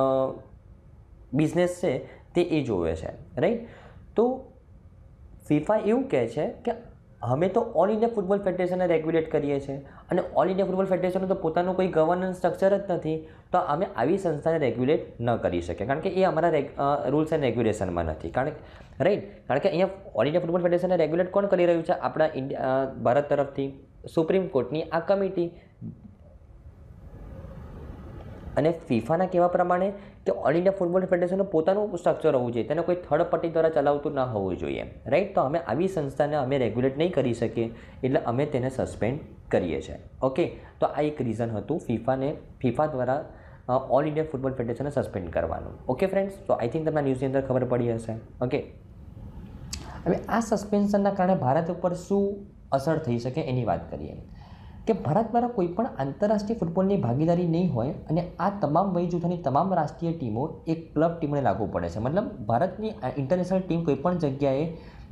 બિઝનેસ છે તે એ જોવે છે, રાઈટ. તો ફીફા એવું કહે છે કે અમે તો ઓલ ઇન્ડિયા ફૂટબોલ ફેડરેશનને રેગ્યુલેટ કરીએ છીએ અને ઓલ ઇન્ડિયા ફૂટબોલ ફેડરેશનનું તો પોતાનું કોઈ ગવર્નન્સ સ્ટ્રક્ચર જ નથી, તો અમે આવી સંસ્થાને રેગ્યુલેટ ન કરી શકીએ, કારણ કે એ અમારા રૂલ્સ એન્ડ રેગ્યુલેશનમાં નથી. કારણ રાઈટ કારણ કે અહીંયા ઓલ ઇન્ડિયા ફૂટબોલ ફેડરેશનને રેગ્યુલેટ કોણ કરી રહ્યું છે? આપણા ઇન્ડિયા ભારત તરફથી સુપ્રીમ કોર્ટની આ કમિટી. અને ફિફાના કહેવા પ્રમાણે કે ઓલ ઇન્ડિયા ફૂટબોલ ફેડરેશનનું પોતાનું સ્ટ્રક્ચર હોવું જોઈએ, તેને કોઈ થર્ડ પાર્ટી દ્વારા ચલાવતું ના હોવું જોઈએ, રાઈટ. તો અમે આવી સંસ્થાને અમે રેગ્યુલેટ નહીં કરી શકીએ, એટલે અમે તેને સસ્પેન્ડ કરીએ છીએ. ઓકે, તો આ એક રીઝન હતું ફિફાને ફિફા દ્વારા ઓલ ઇન્ડિયા ફૂટબોલ ફેડરેશનને સસ્પેન્ડ કરવાનું. ઓકે ફ્રેન્ડ્સ, તો આઈ થિંક તમને ન્યૂઝની અંદર ખબર પડી હશે. ઓકે, હવે આ સસ્પેન્શનના કારણે ભારત ઉપર શું અસર થઈ શકે એની વાત કરીએ કે ભારત દ્વારા કોઈ પણ આંતરરાષ્ટ્રીય ફૂટબોલની ભાગીદારી નહીં હોય અને આ તમામ વય જૂથોની તમામ રાષ્ટ્રીય ટીમો એક ક્લબ ટીમને લાગુ પડે છે. મતલબ ભારતની ઇન્ટરનેશનલ ટીમ કોઈ પણ જગ્યાએ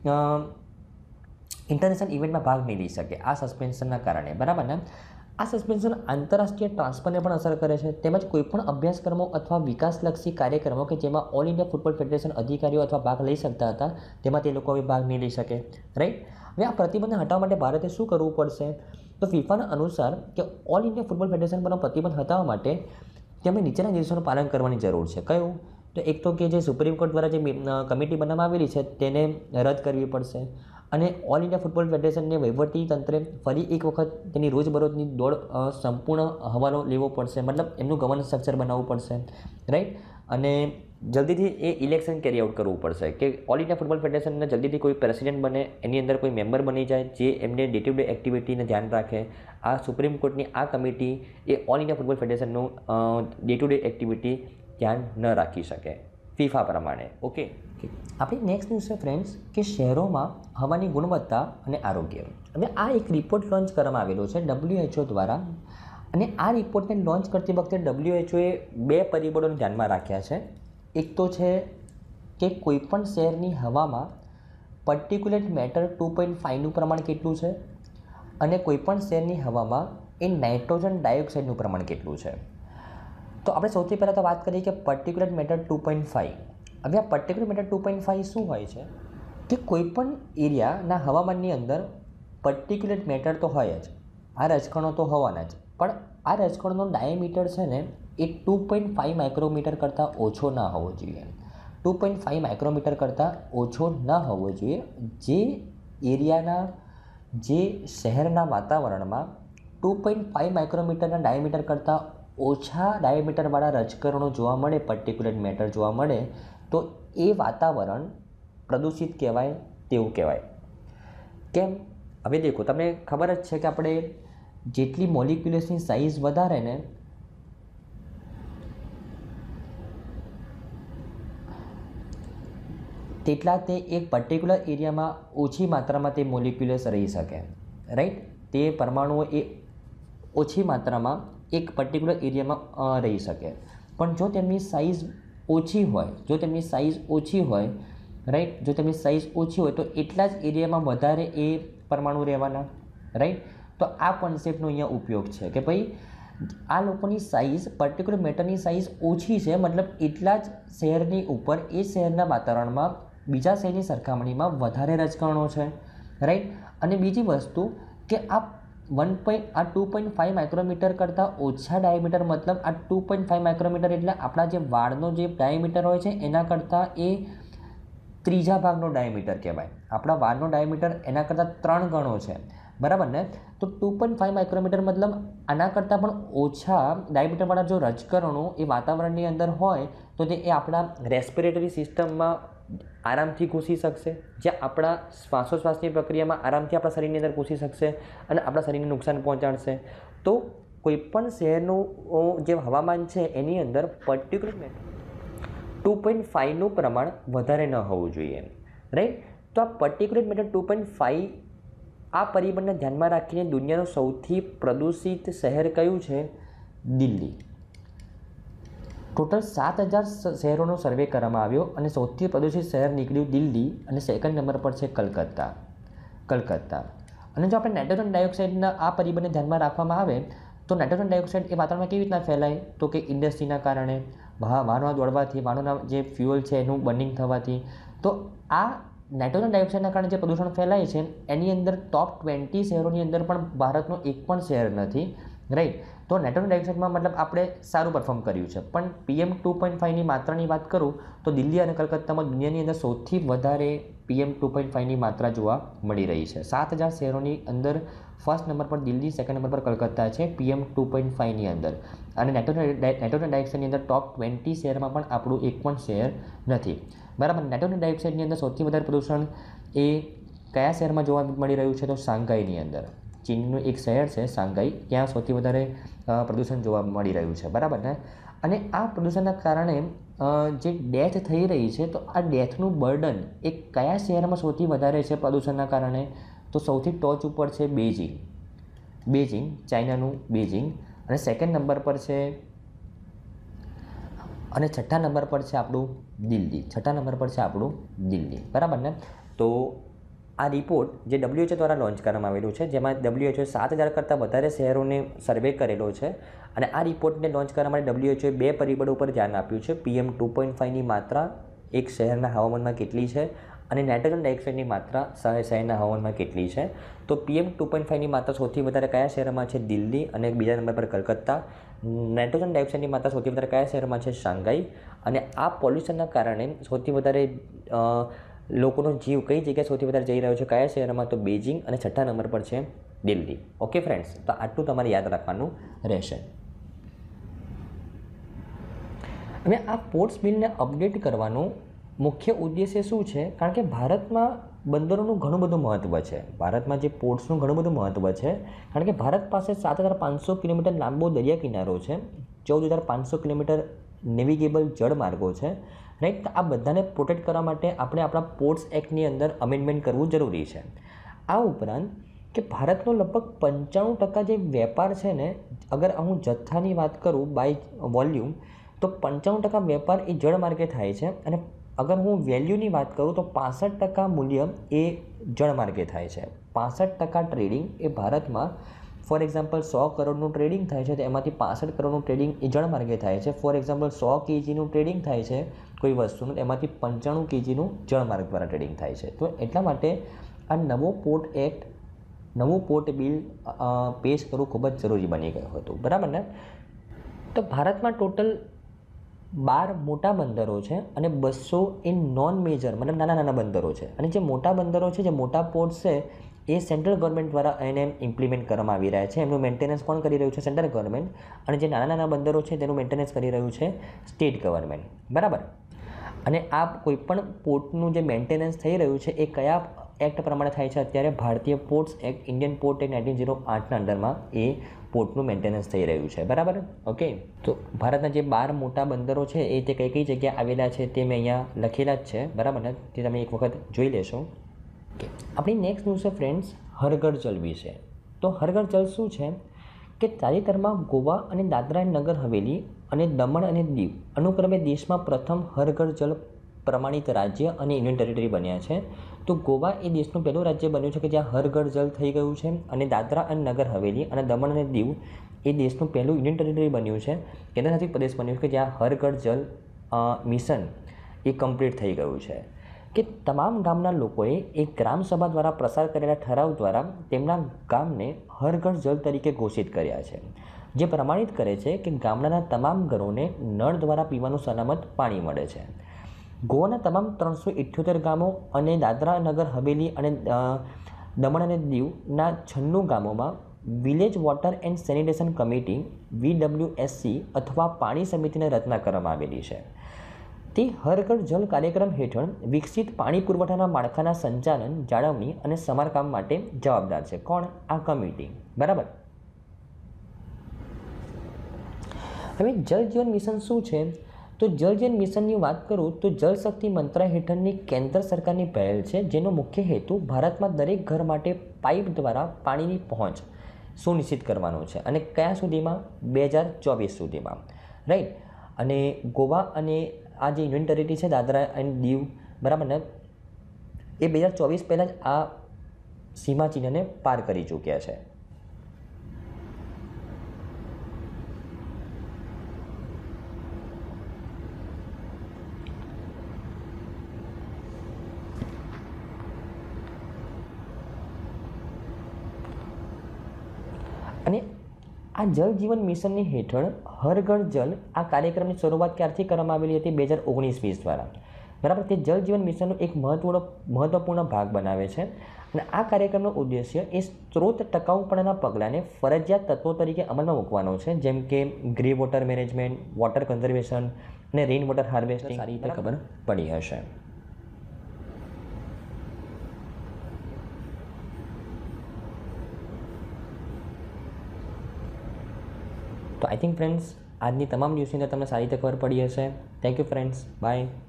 ઇન્ટરનેશનલ ઇવેન્ટમાં ભાગ નહીં લઈ શકે આ સસ્પેન્શનના કારણે, બરાબર ને. આ સસ્પેન્શન આંતરરાષ્ટ્રીય ટ્રાન્સફરને પણ અસર કરે છે, તેમજ કોઈપણ અભ્યાસક્રમો અથવા વિકાસલક્ષી કાર્યક્રમો કે જેમાં ઓલ ઇન્ડિયા ફૂટબોલ ફેડરેશન અધિકારીઓ અથવા ભાગ લઈ શકતા હતા તેમાં તે લોકો હવે ભાગ નહીં લઈ શકે, રાઈટ. હવે આ પ્રતિબંધને હટાવવા માટે ભારતે શું કરવું પડશે? તો ફિફાના અનુસાર કે ઓલ ઇન્ડિયા ફૂટબોલ ફેડરેશન પરનો પ્રતિબંધ હટાવવા માટે તેમણે નીચેના દિવસોનું પાલન કરવાની જરૂર છે. કયું? તો એક તો કે જે સુપ્રીમ કોર્ટ દ્વારા જે કમિટી બનાવવામાં આવેલી છે તેને રદ કરવી પડશે અને ઓલ ઇન્ડિયા ફૂટબોલ ફેડરેશનને વહીવટી તંત્રે ફરી એક વખત તેની રોજબરોજની દોડ સંપૂર્ણ હવાલો લેવો પડશે, મતલબ એમનું ગવર્નન્સ સ્ટ્રક્ચર બનાવવું પડશે, રાઈટ. અને જલ્દીથી એ ઇલેક્શન કેરી આઉટ કરવું પડશે કે ઓલ ઇન્ડિયા ફૂટબોલ ફેડરેશનને જલ્દીથી કોઈ પ્રેસિડેન્ટ બને, એની અંદર કોઈ મેમ્બર બની જાય જે એમને ડે ટુ ડે એક્ટિવિટીને ધ્યાન રાખે. આ સુપ્રીમ કોર્ટની આ કમિટી એ ઓલ ઇન્ડિયા ફૂટબોલ ફેડરેશનનું ડે ટુ ડે એક્ટિવિટી ધ્યાન ન રાખી શકે ફિફા પ્રમાણે. ઓકે, આપણી નેક્સ્ટ ન્યૂઝ છે ફ્રેન્ડ્સ કે શહેરોમાં હવાની ગુણવત્તા અને આરોગ્ય. હવે આ એક રિપોર્ટ લોન્ચ કરવામાં આવેલો છે ડબલ્યુએચઓ દ્વારા અને આ રિપોર્ટને લોન્ચ કરતી વખતે ડબલ્યુએચઓએ બે પરિબળોને ધ્યાનમાં રાખ્યા છે. એક તો છે કે કોઈપણ શહેરની હવામાં પર્ટિક્યુલેટ મેટર ટુ પોઈન્ટ ફાઇવનું પ્રમાણ કેટલું છે અને કોઈપણ શહેરની હવામાં એ નાઇટ્રોજન ડાયોક્સાઇડનું પ્રમાણ કેટલું છે. તો આપણે સૌથી પહેલાં તો વાત કરીએ કે particulate matter two point five. હવે આ particular matter two point five શું હોય છે કે કોઈપણ એરિયાના હવામાનની અંદર પર્ટિક્યુલેટ મેટર તો હોય જ, આ રજકણો તો હોવાના જ, પણ આ રજકણનો ડાયામીટર છે ને એ ટુ પોઈન્ટ ફાઇવ માઇક્રોમીટર કરતાં ઓછો ના હોવો જોઈએ. ટુ પોઈન્ટ ફાઇવ માઇક્રોમીટર કરતાં ઓછો ન હોવો જોઈએ. જે એરિયાના જે શહેરના વાતાવરણમાં ટુ પોઈન્ટ ફાઇવ માઇક્રોમીટરના ડાયામીટર કરતાં ઓછા ડાયામીટરવાળા રજકરણો જોવા મળે, પર્ટિક્યુલેટ મેટર જોવા મળે, તો એ વાતાવરણ પ્રદૂષિત કહેવાય તેવું કહેવાય. કેમ? હવે દેખો, તમને ખબર જ છે કે આપણે જેટલી મોલિક્યુલ્સની સાઇઝ વધારે ને તેટલા તે એક પર્ટિક્યુલર એરિયામાં ઓછી માત્રામાં તે મોલિક્યુલ્સ રહી શકે, રાઈટ. તે પરમાણુઓ એ ઓછી માત્રામાં એક પર્ટિક્યુલર એરિયામાં રહી શકે. પણ જો તેમની સાઇઝ ઓછી હોય જો તેમની સાઇઝ ઓછી હોય રાઈટ જો તેમની સાઇઝ ઓછી હોય તો એટલા જ એરિયામાં વધારે એ પરમાણુ રહેવાના, રાઈટ. તો આ કોન્સેપ્ટનો અહીંયા ઉપયોગ છે કે ભાઈ આ લોકોની સાઇઝ પર્ટિક્યુલર મેટરની સાઇઝ ઓછી છે, મતલબ એટલા જ શહેરની ઉપર એ શહેરના વાતાવરણમાં બીજા શહેરની સરખામણીમાં વધારે રજકણો છે, રાઈટ. અને બીજી વસ્તુ કે આ વન પોઈન્ટ આ ટુ પોઈન્ટ ફાઇવ માઇક્રોમીટર કરતાં ઓછા ડાયામીટર, મતલબ આ ટુ પોઈન્ટ ફાઇવ માઇક્રોમીટર એટલે આપણા જે વાળનો જે ડાયામીટર હોય છે એના કરતાં એ ત્રીજા ભાગનો ડાયામીટર કહેવાય. આપણા વાળનો ડાયામીટર એના કરતાં ત્રણ ગણો છે, બરાબર ને. તો ટુ પોઈન્ટ ફાઇવ માઇક્રોમીટર મતલબ આના કરતાં પણ ઓછા ડાયામીટરવાળા જો રજકણો એ વાતાવરણની અંદર હોય તો તે એ આપણા રેસ્પિરેટરી સિસ્ટમમાં આરામથી ઘૂસી શકશે, જે આપણા શ્વાસોશ્વાસની પ્રક્રિયામાં આરામથી આપણા શરીરની અંદર ઘૂસી શકશે અને આપણા શરીરને નુકસાન પહોંચાડશે. તો કોઈપણ શહેરનું જે હવામાન છે એની અંદર પર્ટિક્યુલર મેટર ટુ પોઈન્ટ ફાઇવનું પ્રમાણ વધારે ન હોવું જોઈએ, રાઈટ. તો આ particular matter two point five આ પરિબળને ધ્યાનમાં રાખીને દુનિયાનું સૌથી પ્રદૂષિત શહેર કયું છે? દિલ્હી. ટોટલ સાત હજાર શહેરોનો સર્વે કરવામાં આવ્યો અને સૌથી પ્રદૂષિત શહેર નીકળ્યું દિલ્હી અને સેકન્ડ નંબર પર છે કલકત્તા કલકત્તા અને જો આપણે નાઇટ્રોજન ડાયોક્સાઇડના આ પરિબળને ધ્યાનમાં રાખવામાં આવે તો નાઇટ્રોજન ડાયોક્સાઇડ એ વાતાવરણમાં કેવી રીતના ફેલાય? તો કે ઇન્ડસ્ટ્રીના કારણે, વાહનો દોડવાથી, વાહનોના જે ફ્યુઅલ છે એનું બર્નિંગ થવાથી. તો આ નાઇટ્રોજન ડાયોક્સાઇડના કારણે જે પ્રદૂષણ ફેલાય છે એની અંદર ટોપ ટ્વેન્ટી શહેરોની અંદર પણ ભારતનું એક પણ શહેર નથી રાઈટ. તો નાઇટ્રોજન ડાયોક્સાઇડમાં મતલબ આપણે સારું પરફોર્મ કર્યું છે, પણ પીએમ ટુ પોઈન્ટ ફાઇવની માત્રાની વાત કરું તો દિલ્હી અને કલકત્તામાં દુનિયાની અંદર સૌથી વધારે પીએમ ટુ પોઈન્ટ ફાઇવની માત્રા જોવા મળી રહી છે. સાત હજાર શહેરોની અંદર ફર્સ્ટ નંબર પર દિલ્હી, સેકન્ડ નંબર પર કલકત્તા છે પીએમ ટુ પોઈન્ટ ફાઇવની અંદર. અને નાઇટ્રોજન નાઇટ્રોજન ડાયોક્સાઇડની અંદર ટોપ ટ્વેન્ટી શહેરમાં પણ આપણું એક પણ શહેર નથી. બરાબર. નાઇટ્રોજન ડાયોક્સાઇડની અંદર સૌથી વધારે પ્રદૂષણ એ કયા શહેરમાં જોવા મળી રહ્યું છે? તો શાંઘાઈની અંદર. ચીનનું એક શહેર છે શાંઘાઈ, ત્યાં સૌથી વધારે પ્રદૂષણ જોવા મળી રહ્યું છે. બરાબર ને. અને આ પ્રદૂષણના કારણે જે ડેથ થઈ રહી છે, તો આ ડેથનું બર્ડન એ કયા શહેરમાં સૌથી વધારે છે પ્રદૂષણના કારણે? તો સૌથી ટોચ ઉપર છે બેઇજિંગ. બેઇજિંગ, ચાઇનાનું બેઇજિંગ. અને સેકન્ડ નંબર પર છે અને છઠ્ઠા નંબર પર છે આપણું દિલ્હી. છઠ્ઠા નંબર પર છે આપણું દિલ્હી. બરાબર ને. તો આ રિપોર્ટ જે ડબ્લ્યુએચઓ દ્વારા લોન્ચ કરવામાં આવેલું છે, જેમાં ડબ્લ્યુએચઓ સાત હજાર કરતાં વધારે શહેરોને સર્વે કરેલો છે. અને આ રિપોર્ટને લોન્ચ કરવા માટે ડબ્લ્યુએચઓએ બે પરિબળો ઉપર ધ્યાન આપ્યું છે. પીએમ ટુ પોઈન્ટ ફાઇવની માત્રા એક શહેરના હવામાનમાં કેટલી છે અને નાઇટ્રોજન ડાયોક્સાઇડની માત્રા શહેરના હવામાનમાં કેટલી છે. તો પીએમ ટુ પોઈન્ટ ફાઇવની માત્રા સૌથી વધારે કયા શહેરમાં છે? દિલ્હી. અને બીજા નંબર પર કલકત્તા. નાઇટ્રોજન ડાયોક્સાઇડની માત્રા સૌથી વધારે કયા શહેરમાં છે? શાંઘાઈ. અને આ પોલ્યુશનના કારણે સૌથી વધારે લોકોનો જીવ કઈ જગ્યાએ સૌથી વધારે જઈ રહ્યો છે? કયા શહેરમાં? તો બેઇજિંગ. અને છઠ્ઠા નંબર પર છે દિલ્હી. ઓકે ફ્રેન્ડ્સ, તો આટલું તમારે યાદ રાખવાનું રહેશે. હવે આ પોર્ટ્સ બિલને અપડેટ કરવાનું મુખ્ય ઉદ્દેશ્ય શું છે? કારણ કે ભારતમાં બંદરોનું ઘણું બધું મહત્ત્વ છે. ભારતમાં જે પોર્ટ્સનું ઘણું બધું મહત્ત્વ છે, કારણ કે ભારત પાસે સાત હજાર પાંચસો કિલોમીટર લાંબો દરિયા કિનારો છે, ચૌદ હજાર પાંચસો કિલોમીટર નેવિગેબલ જળમાર્ગો છે. રાઈટ. આ બધાને પ્રોટેક્ટ કરવા માટે આપણે આપણા પોર્ટ્સ એક્ટની અંદર અમેન્ડમેન્ટ કરવું જરૂરી છે. આ ઉપરાંત કે ભારતનો લગભગ પંચાણું ટકા જે વેપાર છે ને, અગર હું જથ્થાની વાત કરું બાય વોલ્યુમ, તો પંચાણું ટકા વેપાર એ જળમાર્ગે થાય છે. અને અગર હું વેલ્યુની વાત કરું તો પાસઠ ટકા મૂલ્ય એ જળમાર્ગે થાય છે. પાસઠ ટકા ટ્રેડિંગ એ ભારતમાં, ફોર એક્ઝામ્પલ સો કરોડનું ટ્રેડિંગ થાય છે, તો એમાંથી પાસઠ કરોડનું ટ્રેડિંગ એ જળમાર્ગે થાય છે. ફોર એક્ઝામ્પલ સો કેજીનું ટ્રેડિંગ થાય છે કોઈ વસ્તુનું, એમાંથી પંચાણું કેજીનું જળમાર્ગ દ્વારા ટ્રેડિંગ થાય છે. તો એટલા માટે આ નવો પોર્ટ એક્ટ, નવું પોર્ટ બિલ પેશ કરવું ખૂબ જ જરૂરી બની ગયું હતું. બરાબર ને. તો ભારતમાં ટોટલ બાર મોટા બંદરો છે અને બસો એ નોન મેજર મતલબ નાના નાના બંદરો છે. અને જે મોટા બંદરો છે, જે મોટા પોર્ટ્સ છે, એ સેન્ટ્રલ ગવર્મેન્ટ દ્વારા એને ઇમ્પ્લિમેન્ટ કરવામાં આવી રહ્યા છે. એમનું મેન્ટેનન્સ કોણ કરી રહ્યું છે? Central government. અને જે નાના નાના બંદરો છે તેનું મેન્ટેનન્સ કરી રહ્યું છે સ્ટેટ ગવર્મેન્ટ. બરાબર. અને આ કોઈપણ પોર્ટનું જે મેન્ટેનન્સ થઈ રહ્યું છે એ કયા એક્ટ પ્રમાણે થાય છે? અત્યારે ભારતીય ports act, Indian port act nineteen zero આઠના અંડરમાં એ પોર્ટનું મેન્ટેનન્સ થઈ રહ્યું છે. બરાબર. ઓકે. તો ભારતના જે બાર મોટા બંદરો છે એ તે કઈ કઈ જગ્યાએ આવેલા છે તે મેં અહીંયા લખેલા જ છે. બરાબર ને. તે તમે એક વખત જોઈ લેશો. ઓકે. આપણી નેક્સ્ટ ન્યૂઝ છે ફ્રેન્ડ્સ હર ઘર જલ વિશે. તો હર ઘર જલ શું છે કે તાજેતરમાં ગોવા અને દાદરા અને નગર હવેલી અને દમણ અને દીવ અનુક્રમે દેશમાં પ્રથમ હર ઘર જલ પ્રમાણિત રાજ્ય અને યુનિયન ટેરિટરી બન્યા છે. તો ગોવા એ દેશનું પહેલું રાજ્ય બન્યું છે કે જ્યાં હર ઘર જલ થઈ ગયું છે. અને દાદરા અને નગર હવેલી અને દમણ અને દીવ એ દેશનું પહેલું યુનિયન ટેરિટરી બન્યું છે, કેન્દ્રશાસિત પ્રદેશ બન્યું છે કે જ્યાં હર ઘર જલ મિશન એ કમ્પ્લીટ થઈ ગયું છે. કે તમામ ગામના લોકોએ એક ગ્રામસભા દ્વારા પ્રસાર કરેલા ઠરાવ દ્વારા તેમના ગામને હર ઘર જલ તરીકે ઘોષિત કર્યા છે, જે પ્રમાણિત કરે છે કે ગામડાના તમામ ઘરોને નળ દ્વારા પીવાનું સલામત પાણી મળે છે. ગોવાના તમામ ત્રણસો ઇઠ્યોતેર ગામો અને દાદરા નગર હવેલી અને દમણ અને દીવના છન્નું ગામોમાં village water and sanitation committee V W S C અથવા પાણી સમિતિની રચના કરવામાં આવેલી છે. તે હર ઘર જલ કાર્યક્રમ હેઠળ વિકસિત પાણી પુરવઠાના માળખાના સંચાલન, જાળવણી અને સમારકામ માટે જવાબદાર છે. કોણ? આ કમિટી. બરાબર. હવે જલ જીવન મિશન શું છે? તો જલ જીવન મિશનની વાત કરું તો જલ શક્તિ મંત્રાલય હેઠળની કેન્દ્ર સરકારની પહેલ છે, જેનો મુખ્ય હેતુ ભારતમાં દરેક ઘર માટે પાઇપ દ્વારા પાણીની પહોંચ સુનિશ્ચિત કરવાનો છે. અને કયા સુધીમાં? બે હજાર ચોવીસ સુધીમાં. રાઈટ. અને ગોવા અને આ જે યુનિયન ટેરિટરી છે દાદરા એન્ડ દીવ, બરાબર ને, એ બે હજાર ચોવીસ પહેલાં જ આ સીમાચિહ્નને પાર કરી ચૂક્યા છે. અને આ જલ જીવન મિશનની હેઠળ હર ઘર જલ આ કાર્યક્રમની શરૂઆત ક્યારથી કરવામાં આવેલી હતી? બે હજાર ઓગણીસ વીસ દ્વારા, બરાબર. તે જલ જીવન મિશનનો એક મહત્વનો મહત્વપૂર્ણ ભાગ બનાવે છે અને આ કાર્યક્રમનો ઉદ્દેશ્ય એ સ્ત્રોત ટકાઉપણાના પગલાંને ફરજિયાત તત્વો તરીકે અમલમાં મૂકવાનો છે, જેમ કે grey water management, water conservation અને રેઇન વોટર હાર્વેસ્ટિંગ. સારી રીતે ખબર પડી હશે. તો આઈ થિંક ફ્રેન્ડ્સ આજની તમામ ન્યૂઝની અંદર તમને સારી રીતે ખબર પડી હશે. Thank you friends, by.